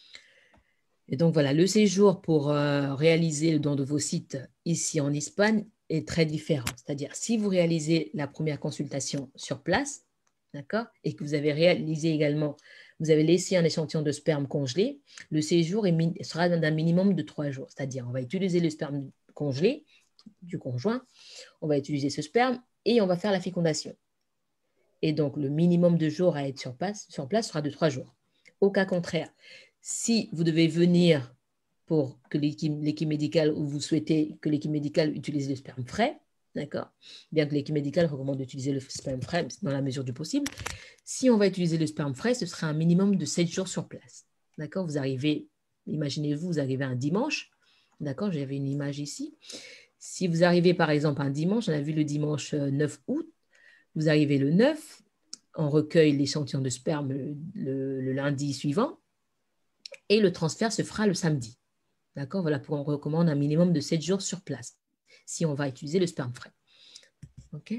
Et donc voilà, le séjour pour réaliser le don de vos sites ici en Espagne est très différent. C'est-à-dire, si vous réalisez la première consultation sur place, d'accord, et que vous avez réalisé également, vous avez laissé un échantillon de sperme congelé, le séjour sera d'un minimum de 3 jours. C'est-à-dire, on va utiliser le sperme congelé du conjoint, on va utiliser ce sperme et on va faire la fécondation. Et donc, le minimum de jours à être sur place sera de 3 jours. Au cas contraire, si vous devez venir pour que l'équipe médicale, ou vous souhaitez que l'équipe médicale utilise le sperme frais, d'accord, bien que l'équipe médicale recommande d'utiliser le sperme frais dans la mesure du possible, si on va utiliser le sperme frais, ce sera un minimum de 7 jours sur place. D'accord, vous arrivez, imaginez-vous, vous arrivez un dimanche, d'accord, j'avais une image ici. Si vous arrivez par exemple un dimanche, on a vu le dimanche 9 août, vous arrivez le 9, on recueille l'échantillon de sperme le lundi suivant et le transfert se fera le samedi. D'accord, voilà pourquoi on recommande un minimum de 7 jours sur place si on va utiliser le sperme frais. OK.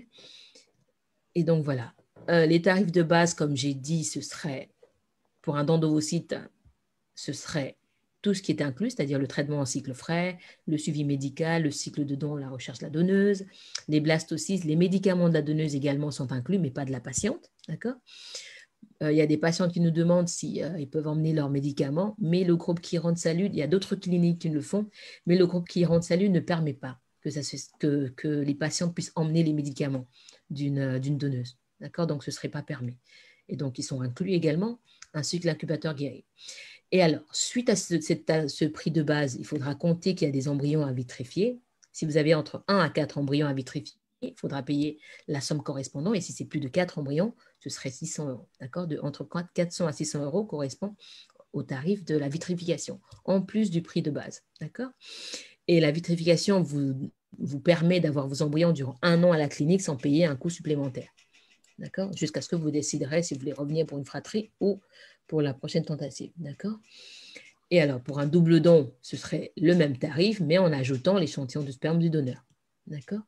Et donc voilà, les tarifs de base, comme j'ai dit, ce serait pour un don d'ovocytes, ce serait tout ce qui est inclus, c'est-à-dire le traitement en cycle frais, le suivi médical, le cycle de don, la recherche de la donneuse, les blastocytes, les médicaments de la donneuse également sont inclus, mais pas de la patiente. D'accord. Il y a des patientes qui nous demandent si ils peuvent emmener leurs médicaments, mais le groupe Quirónsalud Salud, il y a d'autres cliniques qui le font, mais le groupe Quirónsalud Salud ne permet pas que les patientes puissent emmener les médicaments d'une donneuse. D'accord, donc ce ne serait pas permis. Et donc, ils sont inclus également, ainsi que l'incubateur guéri. Et alors, suite à ce prix de base, il faudra compter qu'il y a des embryons à vitrifier. Si vous avez entre 1 à 4 embryons à vitrifier, il faudra payer la somme correspondante. Et si c'est plus de 4 embryons, ce serait 600 €. D'accord, entre 400 à 600 € correspond au tarif de la vitrification, en plus du prix de base. D'accord. Et la vitrification vous permet d'avoir vos embryons durant 1 an à la clinique sans payer un coût supplémentaire. D'accord, jusqu'à ce que vous déciderez si vous voulez revenir pour une fratrie ou pour la prochaine tentative. D'accord. Et alors, pour un double don, ce serait le même tarif, mais en ajoutant l'échantillon de sperme du donneur. D'accord.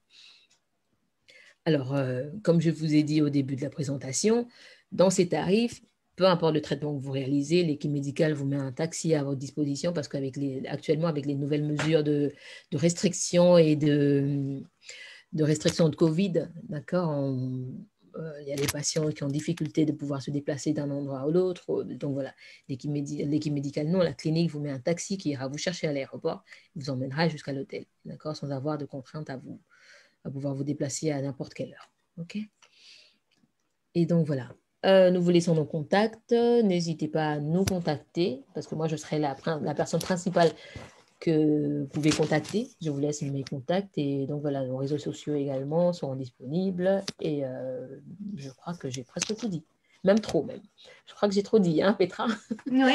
Alors, comme je vous ai dit au début de la présentation, dans ces tarifs, peu importe le traitement que vous réalisez, l'équipe médicale vous met un taxi à votre disposition parce qu'actuellement, avec les nouvelles mesures de restriction et de restriction de Covid, d'accord, il y a des patients qui ont difficulté de pouvoir se déplacer d'un endroit à l'autre. Donc voilà, l'équipe médicale, non, la clinique vous met un taxi qui ira vous chercher à l'aéroport, vous emmènera jusqu'à l'hôtel, d'accord, sans avoir de contraintes à pouvoir vous déplacer à n'importe quelle heure. OK. Et donc voilà, nous vous laissons nos contacts. N'hésitez pas à nous contacter parce que moi, je serai la personne principale que vous pouvez contacter. Je vous laisse mes contacts. Et donc voilà, nos réseaux sociaux également seront disponibles. Et je crois que j'ai presque tout dit. Même trop, même. Je crois que j'ai trop dit, hein, Petra? Oui.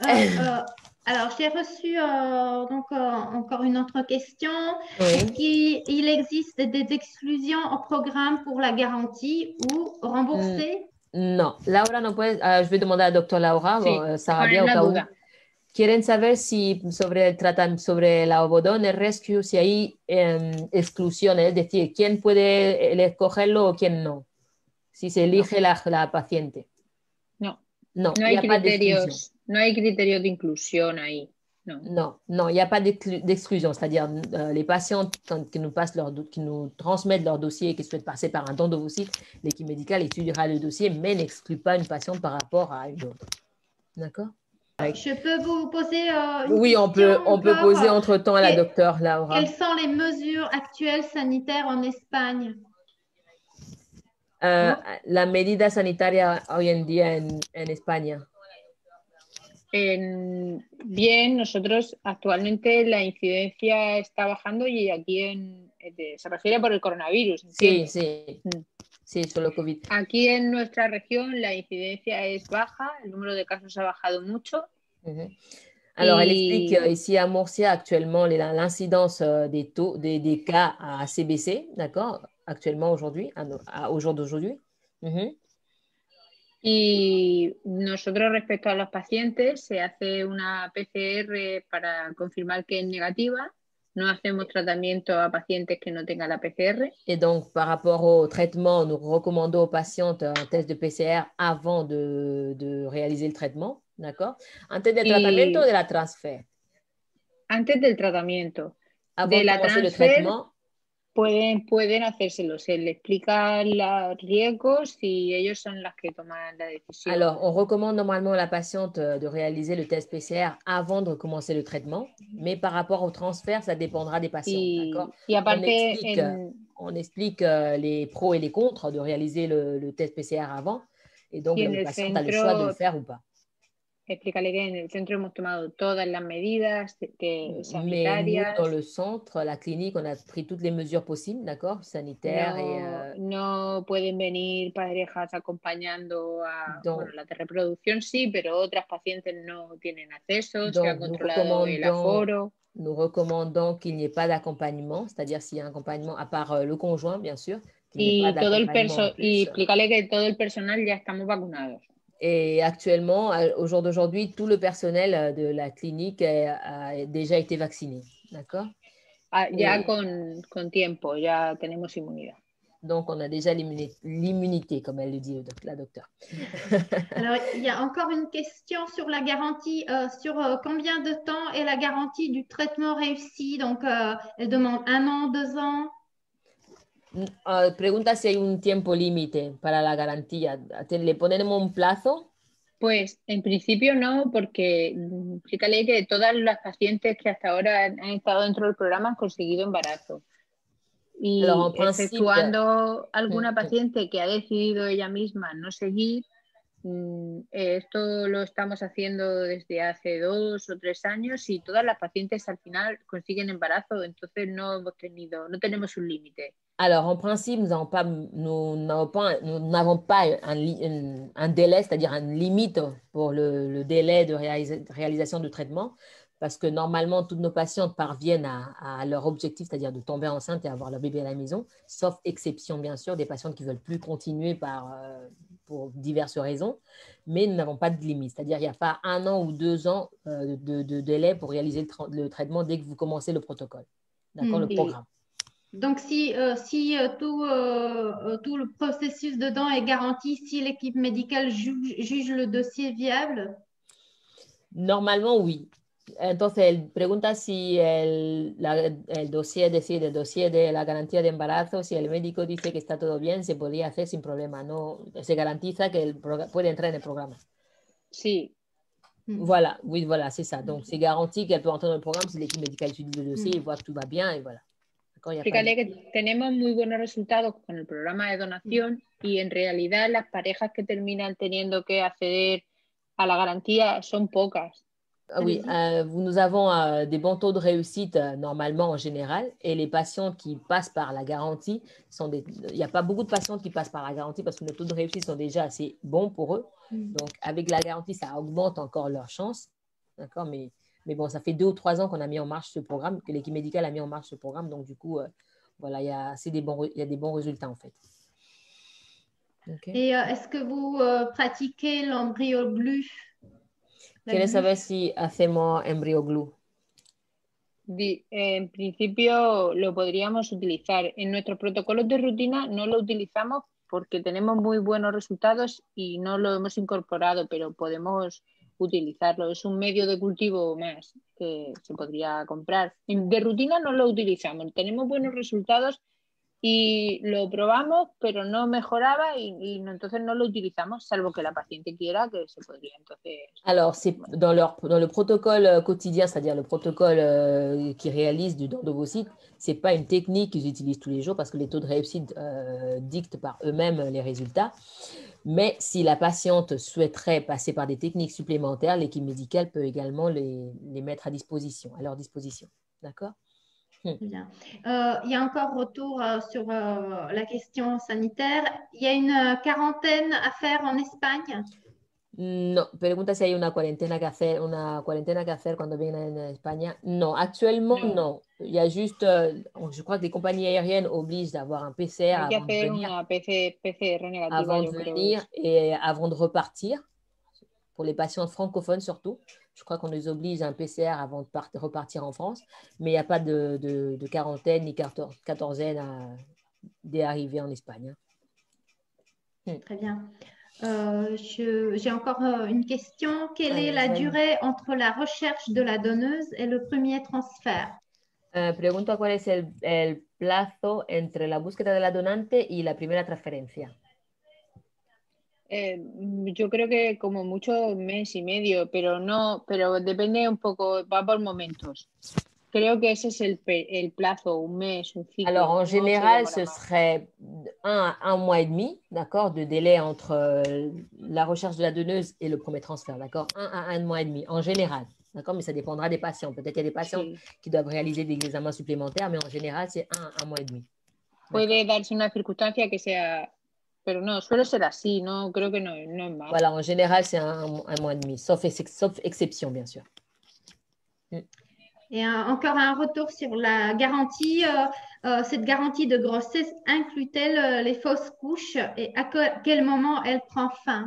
Alors, j'ai reçu encore une autre question. Oui. Est-ce qu'il existe des exclusions au programme pour la garantie ou remboursées? Non, Laura no puede. Je vais demander à Dr. Laura, Sí, Sarabia, poner au la cas où. duda. Quieren saber si sobre la Ovodone Rescue, si hay exclusiones, es decir, quién puede escogerlo o quién no, si se elige la paciente. No, No, no il n'y hay a pas d'exclusion. no hay criterios de inclusión ahí. No. Non, non, il n'y a pas d'exclusion, c'est-à-dire les patientes qui nous transmettent leur dossier et qui souhaitent passer par un don d'ovocytes, l'équipe médicale étudiera le dossier, mais n'exclut pas une patiente par rapport à une autre. D'accord? Je peux vous poser une Oui, question on peut poser entre-temps à la docteure Laura. Quelles sont les mesures actuelles sanitaires en Espagne? La medida sanitaria hoy en día en España. Bien, nosotros actualmente la incidencia está bajando y aquí se refiere por el coronavirus. Sí, sí. Sí, solo COVID. Aquí en nuestra región la incidencia es baja, el número de casos ha bajado mucho. Alors, elle explique ici à Murcia actuellement l'incidence des cas à CBC, d'accord, actuellement aujourd'hui, au jour d'aujourd'hui. Y nosotros respecto a los pacientes se hace una PCR para confirmar que es negativa. No hacemos tratamiento a pacientes que no tengan la PCR. Et donc, par rapport au traitement, nous recommandons aux patientes un test de PCR avant de réaliser le traitement, d'accord? Antes del tratamiento o de la transfer? Antes del tratamiento. Avant de la commencer le transfer, traitement, pueden hacérselo. Se les explica los riesgos y ellos son las que toman la decisión. Alors, on recommande normalement à la patiente de réaliser le test PCR avant de commencer le traitement, mais par rapport au transfert, ça dépendra des patients. D'accord? Y aparte, on explique les pros et les contre de réaliser le test PCR avant, et donc le patient a le choix de le faire ou pas. Explícale que en el centro hemos tomado todas las medidas sanitarias. Mais nous, dans le centre, la clinique, on a pris toutes les mesures possibles, d'accord, sanitaires. No pueden venir parejas acompañando la de reproducción, sí, pero otras pacientes no tienen acceso, se ha controlado el aforo. Nous recommandons qu'il n'y ait pas d'accompagnement, c'est-à-dire s'il y a un accompagnement, à part le conjoint, bien sûr, qu'il n'y ait pas d'accompagnement. Y explícale que todo el personal ya estamos vacunados. Et actuellement, au jour d'aujourd'hui, tout le personnel de la clinique a déjà été vacciné. D'accord? Ya con tiempo, ya tenemos inmunidad. Donc, on a déjà l'immunité, comme elle le dit la docteure. Alors, il y a encore une question sur la garantie. Sur combien de temps est la garantie du traitement réussi? Donc, elle demande 1 an, 2 ans. Pregunta si hay un tiempo límite para la garantía. ¿Le ponemos un plazo? Pues en principio no, porque fíjate que todas las pacientes que hasta ahora han estado dentro del programa han conseguido embarazo. Y exceptuando alguna paciente que ha decidido ella misma no seguir, esto lo estamos haciendo desde hace 2 o 3 años y todas las pacientes al final consiguen embarazo, entonces no tenemos un límite. Alors, en principe, nous n'avons pas un délai, c'est-à-dire une limite pour le délai de réalisation du traitement, parce que normalement, toutes nos patientes parviennent à leur objectif, c'est-à-dire de tomber enceinte et avoir leur bébé à la maison, sauf exception, bien sûr, des patientes qui ne veulent plus continuer pour diverses raisons, mais nous n'avons pas de limite, c'est-à-dire qu'il n'y a pas 1 an ou 2 ans de délai pour réaliser le traitement dès que vous commencez le protocole, d'accord, le programme. Donc, si tout le processus dedans est garanti, si l'équipe médicale juge le dossier viable? Normalement, oui. Entonces, él pregunta si el dossier de la garantía de embarazo, si el médico dice que está todo bien, se podría hacer sin problema. No, se garantiza que puede entrar en el programa. Sí. Voilà, oui, voilà, c'est ça. Donc, c'est garanti qu'elle peut entrer dans le programme si l'équipe médicale étudie le dossier et voit que tout va bien, et voilà. Explícale que tenemos muy buenos resultados con el programa de donación y en realidad las parejas que terminan teniendo que acceder a la garantía son pocas. Oui, nous avons des bons taux de réussite normalement en général et les patients qui passent par la garantie il n'y a pas beaucoup de patientes qui passent par la garantie parce que nos taux de réussite sont déjà assez bons pour eux. Donc, avec la garantie, ça augmente encore leurs chances. D'accord, mais bon, ça fait 2 ou 3 ans qu'on a mis en marche ce programme, que l'équipe médicale a mis en marche ce programme. Donc, du coup, voilà, il y a des bons résultats, en fait. Okay. Et est-ce que vous pratiquez l'embryo glu? ¿Quieres saber si hacemos embrioglue? En principio lo podríamos utilizar. En nuestros protocolos de rutina no lo utilizamos porque tenemos muy buenos resultados y no lo hemos incorporado, pero podemos utilizarlo. Es un medio de cultivo más que se podría comprar. De rutina no lo utilizamos. Tenemos buenos resultados y lo probamos, pero no mejoraba entonces no lo utilizamos, salvo que la paciente quiera, que se podría entonces. Alors, c'est dans le protocole quotidien, c'est-à-dire le protocole qu'ils réalisent du don d'ovocytes, ce n'est pas une technique qu'ils utilisent tous les jours parce que les taux de réussite dictent par eux-mêmes les résultats. Mais si la patiente souhaiterait passer par des techniques supplémentaires, l'équipe médicale peut également les mettre à disposition, à leur disposition. D'accord? Bien. Il y a encore retour sur la question sanitaire. Il y a une quarantaine à faire en Espagne? No, pregunta si hay una cuarentena que hacer cuando vienen en España. Non, actuellement, non. Il y a juste, je crois que les compagnies aériennes obligent d'avoir un PCR Hay que avant de hacer venir, una PCR negativa, yo creo. et avant de repartir. Pour les patients francophones surtout, je crois qu'on les oblige à un PCR avant de repartir en France, mais il n'y a pas de quarantaine ni quatorzaine dès arriver en Espagne. Très bien. J'ai encore une question. Quelle est la durée entre la recherche de la donneuse et le premier transfert? Pregunta cuál es el plazo entre la búsqueda de la donante y la primera transferencia. Yo creo que como mucho un mes y medio, pero depende un poco, va por momentos. Creo que ese es el plazo, un mes, un ciclo. Alors, en général, ce serait un mois et demi, d'accord, de délai entre la recherche de la donneuse et le premier transfert, d'accord, un mois et demi, en général, d'accord, mais ça dépendra des patients. Peut-être qu'il y a des patients qui doivent réaliser des examens supplémentaires, mais en général, c'est un mois et demi. Puede darse una circunstancia que sea, pero no, suele ser así, no, creo que no es más. Voilà, en général, c'est un mois et demi, sauf exception, bien sûr. Et encore un retour sur la garantie. Cette garantie de grossesse inclut-elle les fausses couches et à quel moment elle prend fin?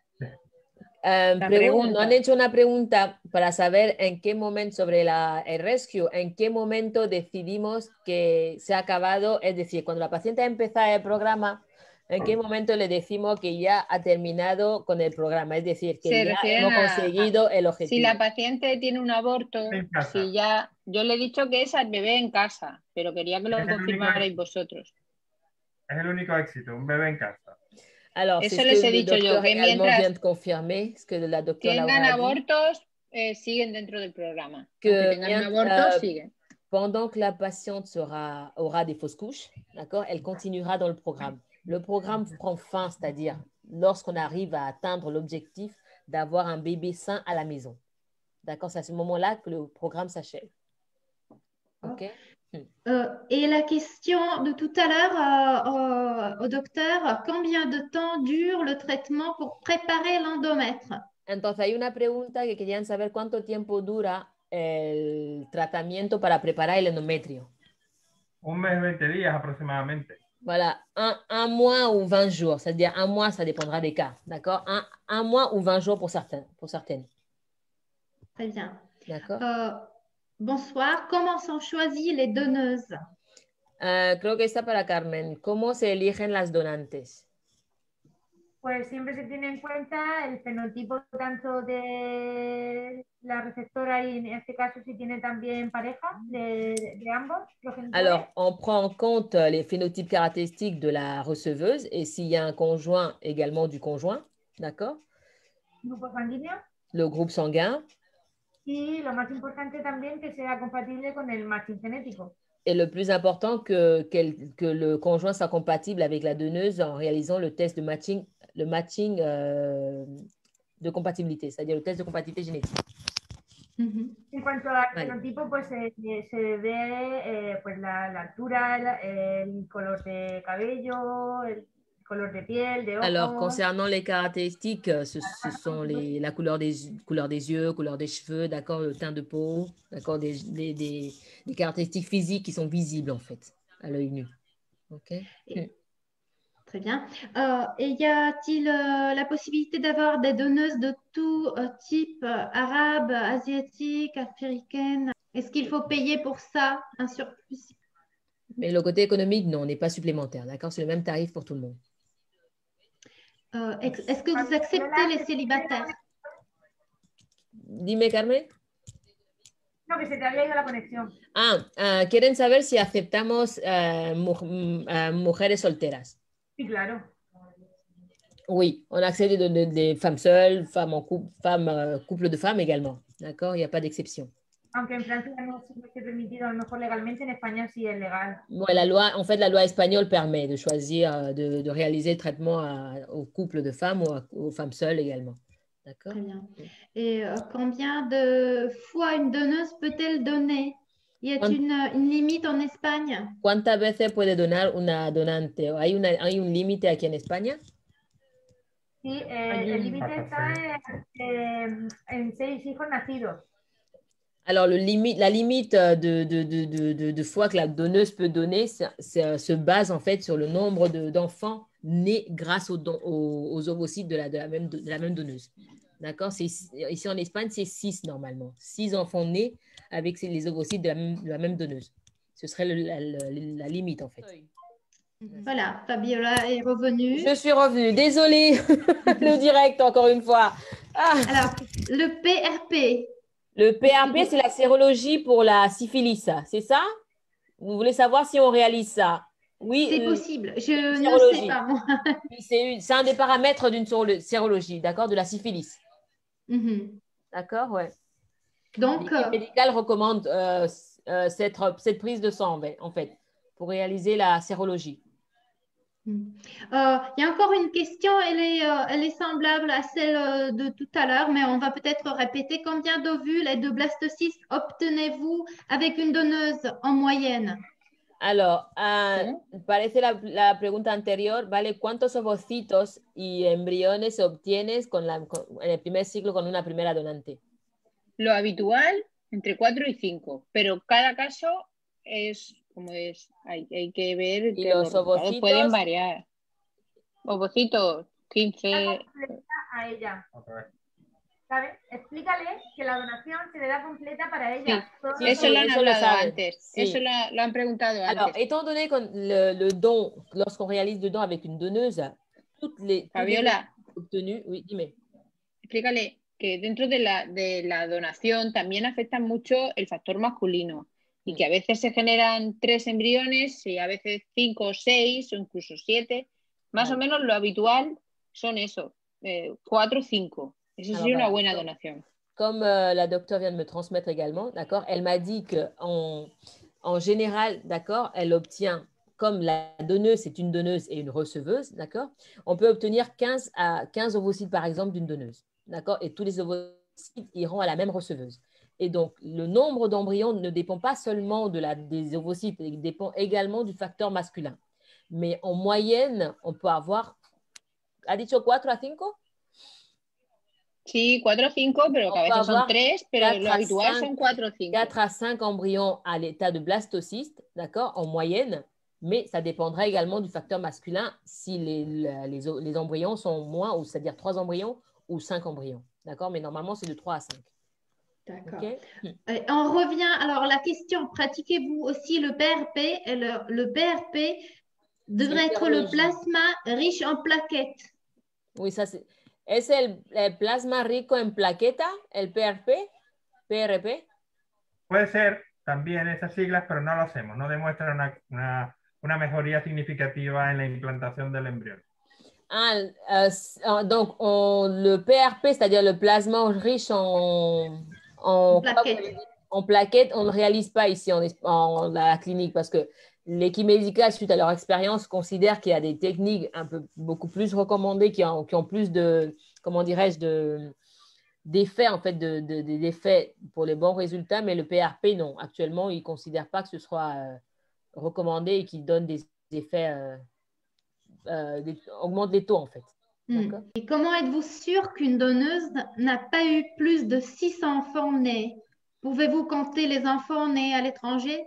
No han hecho una pregunta para saber en qué momento sobre el rescue, en qué momento decidimos que se ha acabado, es decir, cuando la paciente ha empezado el programa, en qué momento le decimos que ya ha terminado con el programa, es decir, que ya hemos conseguido el objetivo. Si la paciente tiene un aborto, si ya, yo le he dicho que es al bebé en casa, pero quería que lo confirmarais vosotros. Es el único éxito, un bebé en casa. Alors, eso les he dicho yo, que mientras vient de confirmer, ce que la doctora tengan abortos, siguen dentro del programa. Que tengan un aborto, siguen. Pendant que la patiente aura des fausses couches, d'accord, elle continuera dans le programme. Le programme prend fin, c'est-à-dire lorsqu'on arrive à atteindre l'objectif d'avoir un bébé sain à la maison. D'accord, c'est à ce moment-là que le programme s'achève. OK? Et la question de tout à l'heure au docteur, combien de temps dure le traitement pour préparer l'endomètre? Entonces, hay una pregunta que querían saber cuánto tiempo dura el tratamiento para preparar el endometrio. Un mes, 20 días aproximadamente. Voilà, un mois ou 20 jours, c'est-à-dire un mois, ça dépendra des cas, d'accord, un mois ou 20 jours pour certaines. Très bien. D'accord. Bonsoir, comment sont choisies les donneuses? Creo que está para Carmen. ¿Cómo se eligen las donantes? Pues siempre se tiene en cuenta el fenotipo tanto de la receptora y en este caso si tiene también pareja de ambos. Alors, on prend en compte les phénotypes caractéristiques de la receveuse et s'il y a un conjoint également du conjoint, d'accord? Grupo sanguíneo. Le groupe sanguin. Y lo más importante también que sea compatible con el matching genético. Et le plus important que le conjoint soit compatible avec la donneuse en réalisant le test de matching, de compatibilité, c'est-à-dire le test de compatibilité génétique. En cuanto al fenotipo, pues se ve pues la altura, el color de cabello, el color de piel, de ojos. Alors, concernant les caractéristiques, ce sont la couleur des yeux, couleur des cheveux, d'accord, le teint de peau, d'accord, des caractéristiques physiques qui sont visibles en fait à l'œil nu. Ok. Très Très bien. Et y a-t-il la possibilité d'avoir des donneuses de tout type, arabes, asiatiques, africaines? Est-ce qu'il faut payer pour ça un surplus? Mais le côté économique, non, on n'est pas supplémentaire, d'accord? C'est le même tarif pour tout le monde. Est-ce que vous acceptez les célibataires? Dime, Carmen. No, que se te había ido la conexión. Quieren saber si aceptamos mujeres solteras. Sí, claro. Oui, on accepte des femmes seules, femmes en couple, couple de femmes également. D'accord? Il n'y a pas d'exception. Aunque en Francia no esté permitido, a lo mejor legalmente, en España sí es legal. Ouais, la loi espagnole permet de choisir, de réaliser le traitement aux couples de femmes ou aux femmes seules également. D'accord? Très bien. Et combien de fois une donneuse peut-elle donner? Y a-t-il une limite en Espagne? ¿Cuántas veces puede donar una donante? ¿Hay un límite aquí en España? Sí, el límite está en 6 hijos nacidos. Alors, la limite de fois que la donneuse peut donner se base en fait sur le nombre d'enfants nés grâce aux ovocytes de la même donneuse. D'accord? Ici en Espagne, c'est 6 normalement. 6 enfants nés avec les ovocytes de la même donneuse. Ce serait la limite en fait. Voilà, Fabiola est revenue. Je suis revenue. Désolée, le direct encore une fois. Alors, le PRP. Le PRP, c'est la sérologie pour la syphilis, c'est ça? Vous voulez savoir si on réalise ça? Oui. C'est possible, je ne sais pas moi. C'est un des paramètres d'une sérologie, d'accord, de la syphilis. D'accord, ouais. Donc, l'équipe médicale recommande cette prise de sang, en fait, pour réaliser la sérologie. Il y a encore une question, elle est semblable à celle de tout à l'heure, mais on va peut-être répéter. Combien d'ovules et de blastocystes obtenez-vous avec une donneuse en moyenne? Alors, parece la pregunta anterior, ¿vale? ¿Cuántos ovocitos y embriones obtienes en el primer ciclo con una primera donante? Lo habitual, entre 4 y 5, pero cada caso es como es. Hay que ver y que los ovocitos pueden variar. Ovocitos, 15. A ella. ¿Sabes? Explícale que la donación se le da completa para ella. Sí, eso lo han hablado antes. Sí. Eso lo han preguntado antes. Alors, étant donné que le don, lorsqu'on réalise le don avec une donneuse, Fabiola, obtenues, oui, dime. Explícale que dentro de la donación también afecta mucho el factor masculino y que a veces se generan 3 embriones y a veces 5 o 6 o incluso 7. Más o menos lo habitual son eso, 4 o 5. Eso sería una buena donación. Comme la docteure vient de me transmettre également, d'accord, elle m'a dit qu'en général, d'accord, elle obtient, comme la donneuse, c'est une donneuse et une receveuse, d'accord, on peut obtenir 15 ovocytes par exemple d'une donneuse, d'accord, et tous les ovocytes iront à la même receveuse. Et donc, le nombre d'embryons ne dépend pas seulement des ovocytes, il dépend également du facteur masculin. Mais en moyenne, on peut avoir, ¿ha dicho 4 a 5? Sí, 4 o 5, pero que a veces son 3, pero lo habitual son 4 o 5. 4 à 5 embryons à l'état de blastocyste, d'accord, en moyenne, mais ça dépendra également du facteur masculin si les embryons sont moins, ou c'est-à-dire 3 embryons ou 5 embryons, d'accord, mais normalement c'est de 3 à 5. D'accord. Okay. On revient, alors la question, pratiquez-vous aussi le PRP? Le PRP devrait être le plasma riche en plaquettes. Oui, ça c'est... ¿Es el plasma rico en plaqueta, el PRP? Puede ser también esas siglas, pero no lo hacemos. No demuestra una mejoría significativa en la implantación del embrión. Donc, le PRP, c'est-à-dire le plasma riche en plaquettes, on ne réalise pas ici en la clinique parce que l'équipe médicale, suite à leur expérience, considère qu'il y a des techniques beaucoup plus recommandées qui ont plus de, comment dirais-je, d'effets, en fait, d'effets pour les bons résultats, mais le PRP, non. Actuellement, ils ne considèrent pas que ce soit recommandé et qu'il donne des effets, augmente les taux, en fait. Et comment êtes-vous sûr qu'une donneuse n'a pas eu plus de 6 enfants nés? Pouvez-vous compter les enfants nés à l'étranger?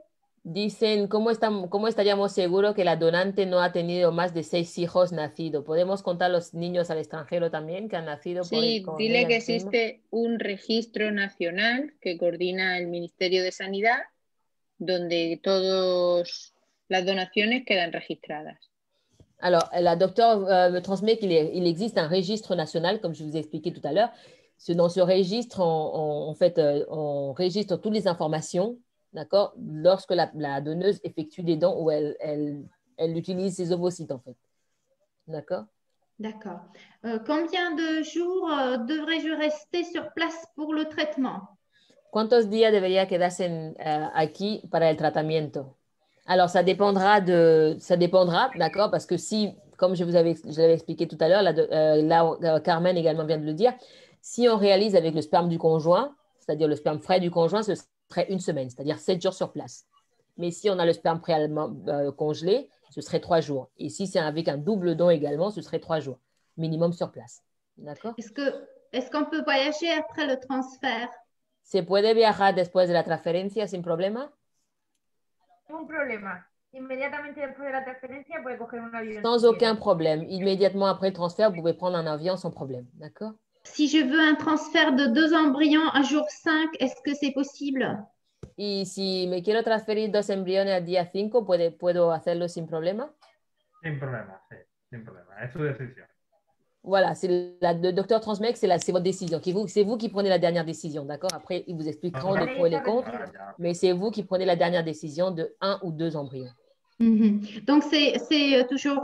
Dicen, ¿cómo estaríamos seguros que la donante no ha tenido más de 6 hijos nacidos? ¿Podemos contar los niños al extranjero también que han nacido Sí, con dile ella que misma? existe un registro nacional que coordina el Ministerio de Sanidad, donde todas las donaciones quedan registradas. Alors, la docteure me transmet qu'il existe un registre national, comme je vous ai expliqué tout à l'heure. Dans ce registre, en fait, on registre toutes les informations, d'accord, lorsque la donneuse effectue des dons où elle utilise ses ovocytes, en fait. D'accord? D'accord. Combien de jours devrais-je rester sur place pour le traitement? ¿Cuántos días debería quedarse aquí para el tratamiento? Alors, ça dépendra, d'accord, parce que si, comme je l'avais expliqué tout à l'heure, Carmen également vient de le dire, si on réalise avec le sperme du conjoint, c'est-à-dire le sperme frais du conjoint, ce serait 1 semaine, c'est-à-dire 7 jours sur place. Mais si on a le sperme préalablement congelé, ce serait 3 jours. Et si c'est avec un double don également, ce serait 3 jours, minimum sur place. D'accord? Est-ce qu'on peut voyager après le transfert? ¿Se puede viajar después de la transferencia sin problema? Ningún problema. Inmediatamente después de la transferencia puede coger un avión. Sans aucun problème. Immédiatement après le transfert, vous pouvez prendre un avion sans problème. D'accord? Si je veux un transfert de 2 embryons à jour 5, est-ce que c'est possible? Y si me quiero transferir 2 embriones al día 5, ¿puedo hacerlo sin problema? Sin problema, sí, sin problema. Es su decisión. Voilà, le docteur transmet que c'est votre décision. C'est vous qui prenez la dernière décision, d'accord? Après, ils vous expliqueront les pour et les contre, mais c'est vous qui prenez la dernière décision de 1 ou 2 embryons. Donc, c'est toujours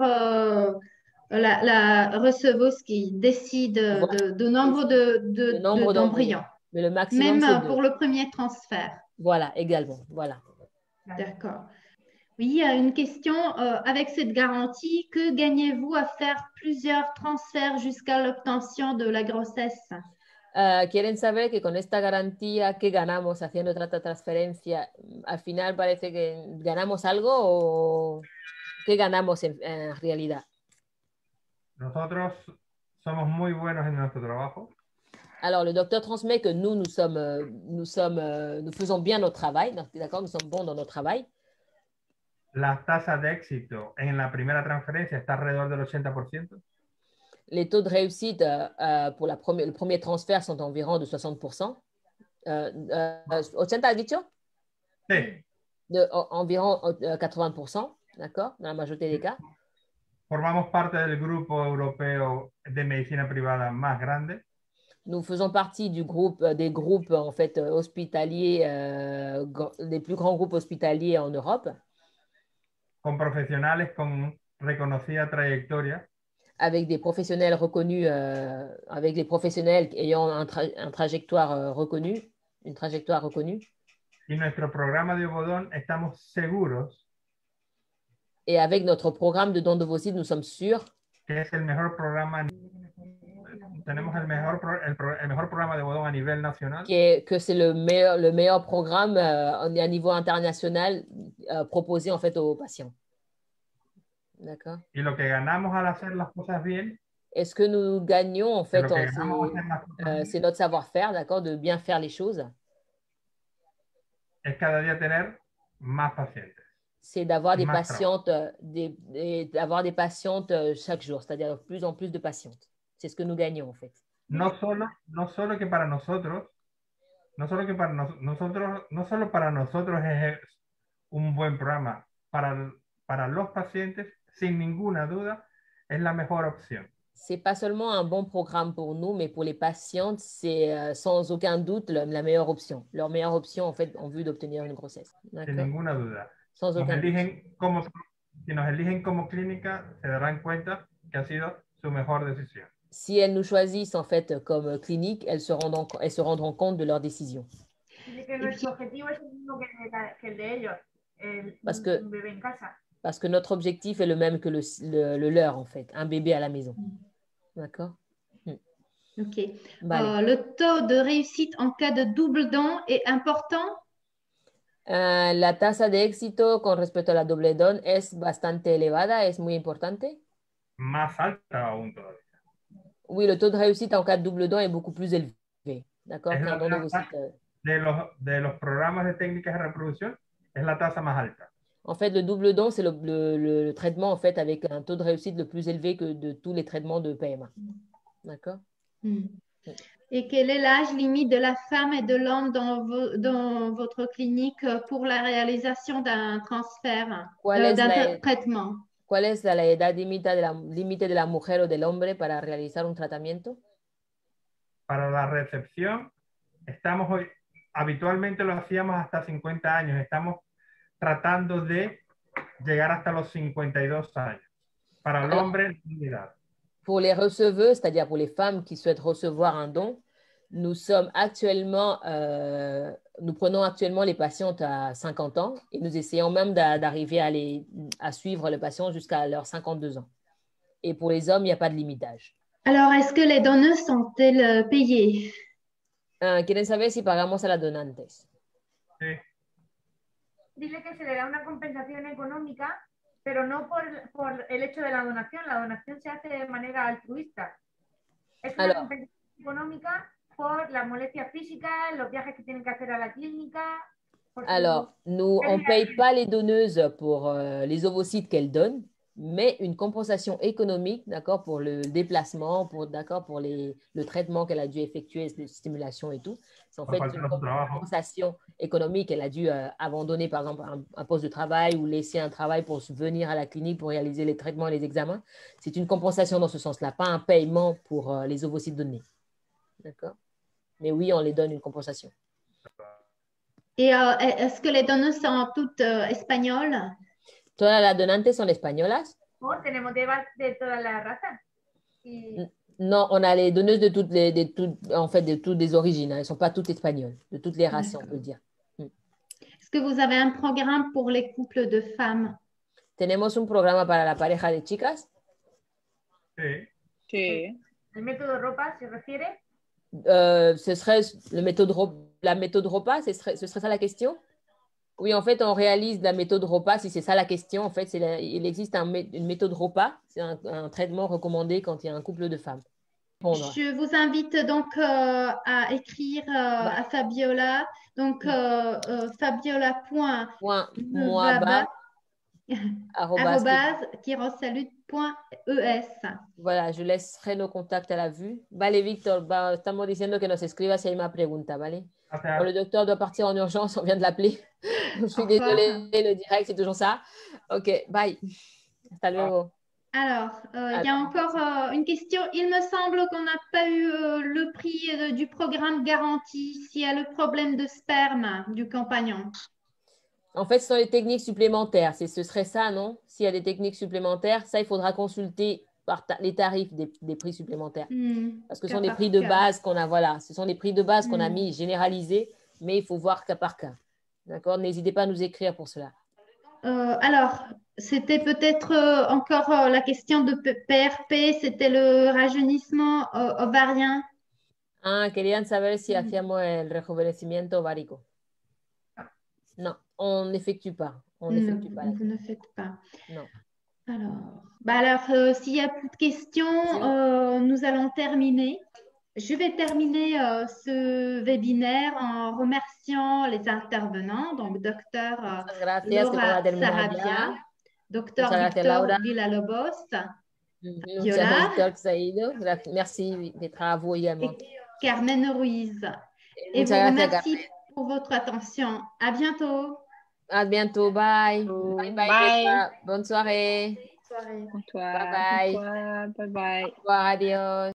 la receveuse qui décide de nombre d'embryons. Mais le maximum, même pour le premier transfert. Voilà, également. Voilà. D'accord. Oui, une question. Avec cette garantie, que gagnez-vous à faire plusieurs transferts jusqu'à l'obtention de la grossesse? Quieren saber que con esta garantía, ¿qué ganamos haciendo tanta transferencia? Al final parece que ganamos algo o ¿qué ganamos en realidad? Nosotros somos muy buenos en nuestro trabajo. Alors, le docteur transmet que nous faisons bien notre travail, d'accord? Nous sommes bons dans notre travail. La tasa de éxito en la primera transferencia está alrededor del 80%. Les taux de réussite pour le premier transfert sont environ de 60%. 80, has dicho? Sí. Environ 80%, d'accord? Dans la majorité des cas. Formamos parte del grupo europeo de medicina privada más grande. Nous faisons partie des groupes en fait hospitaliers, des plus grands groupes hospitaliers en Europe. Con profesionales con reconocida trayectoria. Avec des professionnels reconnus, avec des professionnels ayant une trajectoire reconnue. Y nuestro programa de Ovodón, estamos seguros. Et avec notre programme de don d'ovocytes, nous sommes sûrs. Que es el mejor programa. Tenemos el mejor programa de Ovodón a nivel nacional. Que c'est le meilleur programme à niveau international proposé en fait aux patients. D'accord. Y lo que ganamos al hacer las cosas bien. Est-ce que nous gagnons en fait, c'est notre savoir-faire, d'accord, de bien faire les choses. Es cada día tener más pacientes. C'est d'avoir des patientes, d'avoir des patientes chaque jour, c'est-à-dire de plus en plus de patientes. C'est ce que nous gagnons en fait. No solo que para nosotros, no solo para nosotros es un buen programa, para los pacientes, sin ninguna duda, es la mejor opción. C'est pas seulement un bon programme pour nous, mais pour les patientes, c'est sans aucun doute la meilleure option. Leur meilleure option, en fait, en vue d'obtenir une grossesse. Sin ninguna duda. Sans aucun doute. Si nos eligen como clínica, se darán cuenta que ha sido su mejor decisión. Si elles nous choisissent, en fait, comme clinique, elles se rendront compte de leur décision. Parce que notre objectif est le même que le leur, en fait, un bébé à la maison. D'accord? Ok. Le taux de réussite en cas de double don est important? La tasa de éxito con respecto a la doble don es bastante elevada, es muy importante. Más alta aún todavía. Oui, le taux de réussite en cas de double don est beaucoup plus élevé. D'accord? De los programas de técnicas de reproducción es la tasa más alta. En fait, le double don, c'est le traitement en fait, avec un taux de réussite le plus élevé que de tous les traitements de PMA. D'accord? Et quel est l'âge limite de la femme et de l'homme dans votre clinique pour la réalisation d'un transfert, d'un traitement? ¿Cuál es la edad límite de la mujer o del hombre para realizar un tratamiento? Para la recepción, habitualmente lo hacíamos hasta 50 años. Estamos tratando de llegar hasta los 52 años. Para el hombre, edad. Pour les receveuses, c'est-à-dire pour les femmes qui souhaitent recevoir un don, nous prenons actuellement les patientes à 50 ans et nous essayons même d'arriver à suivre le patient jusqu'à leurs 52 ans. Et pour les hommes, il n'y a pas de limite d'âge. Alors, est-ce que les donneuses sont-elles payées? ¿Quieren saber si pagamos a las donantes? Sí. Dice que se le da una compensación económica, pero no por el hecho de la donación. La donación se hace de manera altruista. Es una compensación económica por la molestia física, los viajes que tienen que hacer a la clínica. Alors, nous, on ne paye pas les donneuses pour les ovocytes qu'elles donnent, mais une compensation économique, d'accord, pour le déplacement, pour le traitement qu'elle a dû effectuer, de stimulation et tout. C'est en fait une compensation économique. Elle a dû abandonner, par exemple, un poste de travail ou laisser un travail pour venir à la clinique pour réaliser les traitements et les examens. C'est une compensation dans ce sens-là, pas un paiement pour les ovocytes donnés. D'accord? Mais oui, on les donne une compensation. Et est-ce que les donneuses sont toutes espagnoles? ¿Todas las donantes son españolas? Oh, tenemos de todas las razas. Non, on a les donneuses de toutes les origines. Elles ne sont pas toutes espagnoles, de toutes les races, on peut dire. Est-ce que vous avez un programme pour les couples de femmes? ¿Tenemos un programa para la pareja de chicas? Sí. Sí. ¿El método ROPA se refiere? Ce serait la méthode ROPA, ce serait ça la question? Oui, en fait, on réalise la méthode ROPA, si c'est ça la question. En fait, il existe une méthode ROPA, c'est un traitement recommandé quand il y a un couple de femmes. Je vous invite donc à écrire à Fabiola, donc fabiola.muaba@kirosalud.es. Voilà, je laisserai nos contacts à la vue. Vale, Víctor, estamos diciendo que nos escriba si hay más preguntas, ¿vale? Bon, le docteur doit partir en urgence, on vient de l'appeler. Je suis désolée, le direct, c'est toujours ça. Ok, bye. Hasta luego. Alors, il y a encore une question. Il me semble qu'on n'a pas eu le prix du programme garanti s'il y a le problème de sperme du compagnon. En fait, ce sont les techniques supplémentaires. Ce serait ça, non? S'il y a des techniques supplémentaires, ça, il faudra consulter les tarifs des prix supplémentaires. Parce que ce sont des prix de base qu'on a, voilà. Ce sont des prix de base qu'on a mis généralisés, mais il faut voir cas par cas. D'accord? N'hésitez pas à nous écrire pour cela. Alors, c'était peut-être encore la question de PRP, c'était le rajeunissement ovarien. Querían saber si hacíamos el rejuvenecimiento ovárico. Non, on n'effectue pas. On n'effectue pas. Vous ne faites pas. Non. Alors, s'il n'y a plus de questions, nous allons terminer. Je vais terminer ce webinaire en remerciant les intervenants, donc docteur Laura Sarabia, docteur Victor Villalobos, Viola, merci d'être à vous également. Et Carmen Ruiz. Et vous remercie pour votre attention. À bientôt. À bientôt. Bye. Bye. Bye. Bonne soirée. Bonsoir. Bye bye. Bonsoir. Bye bye. Au revoir, adios.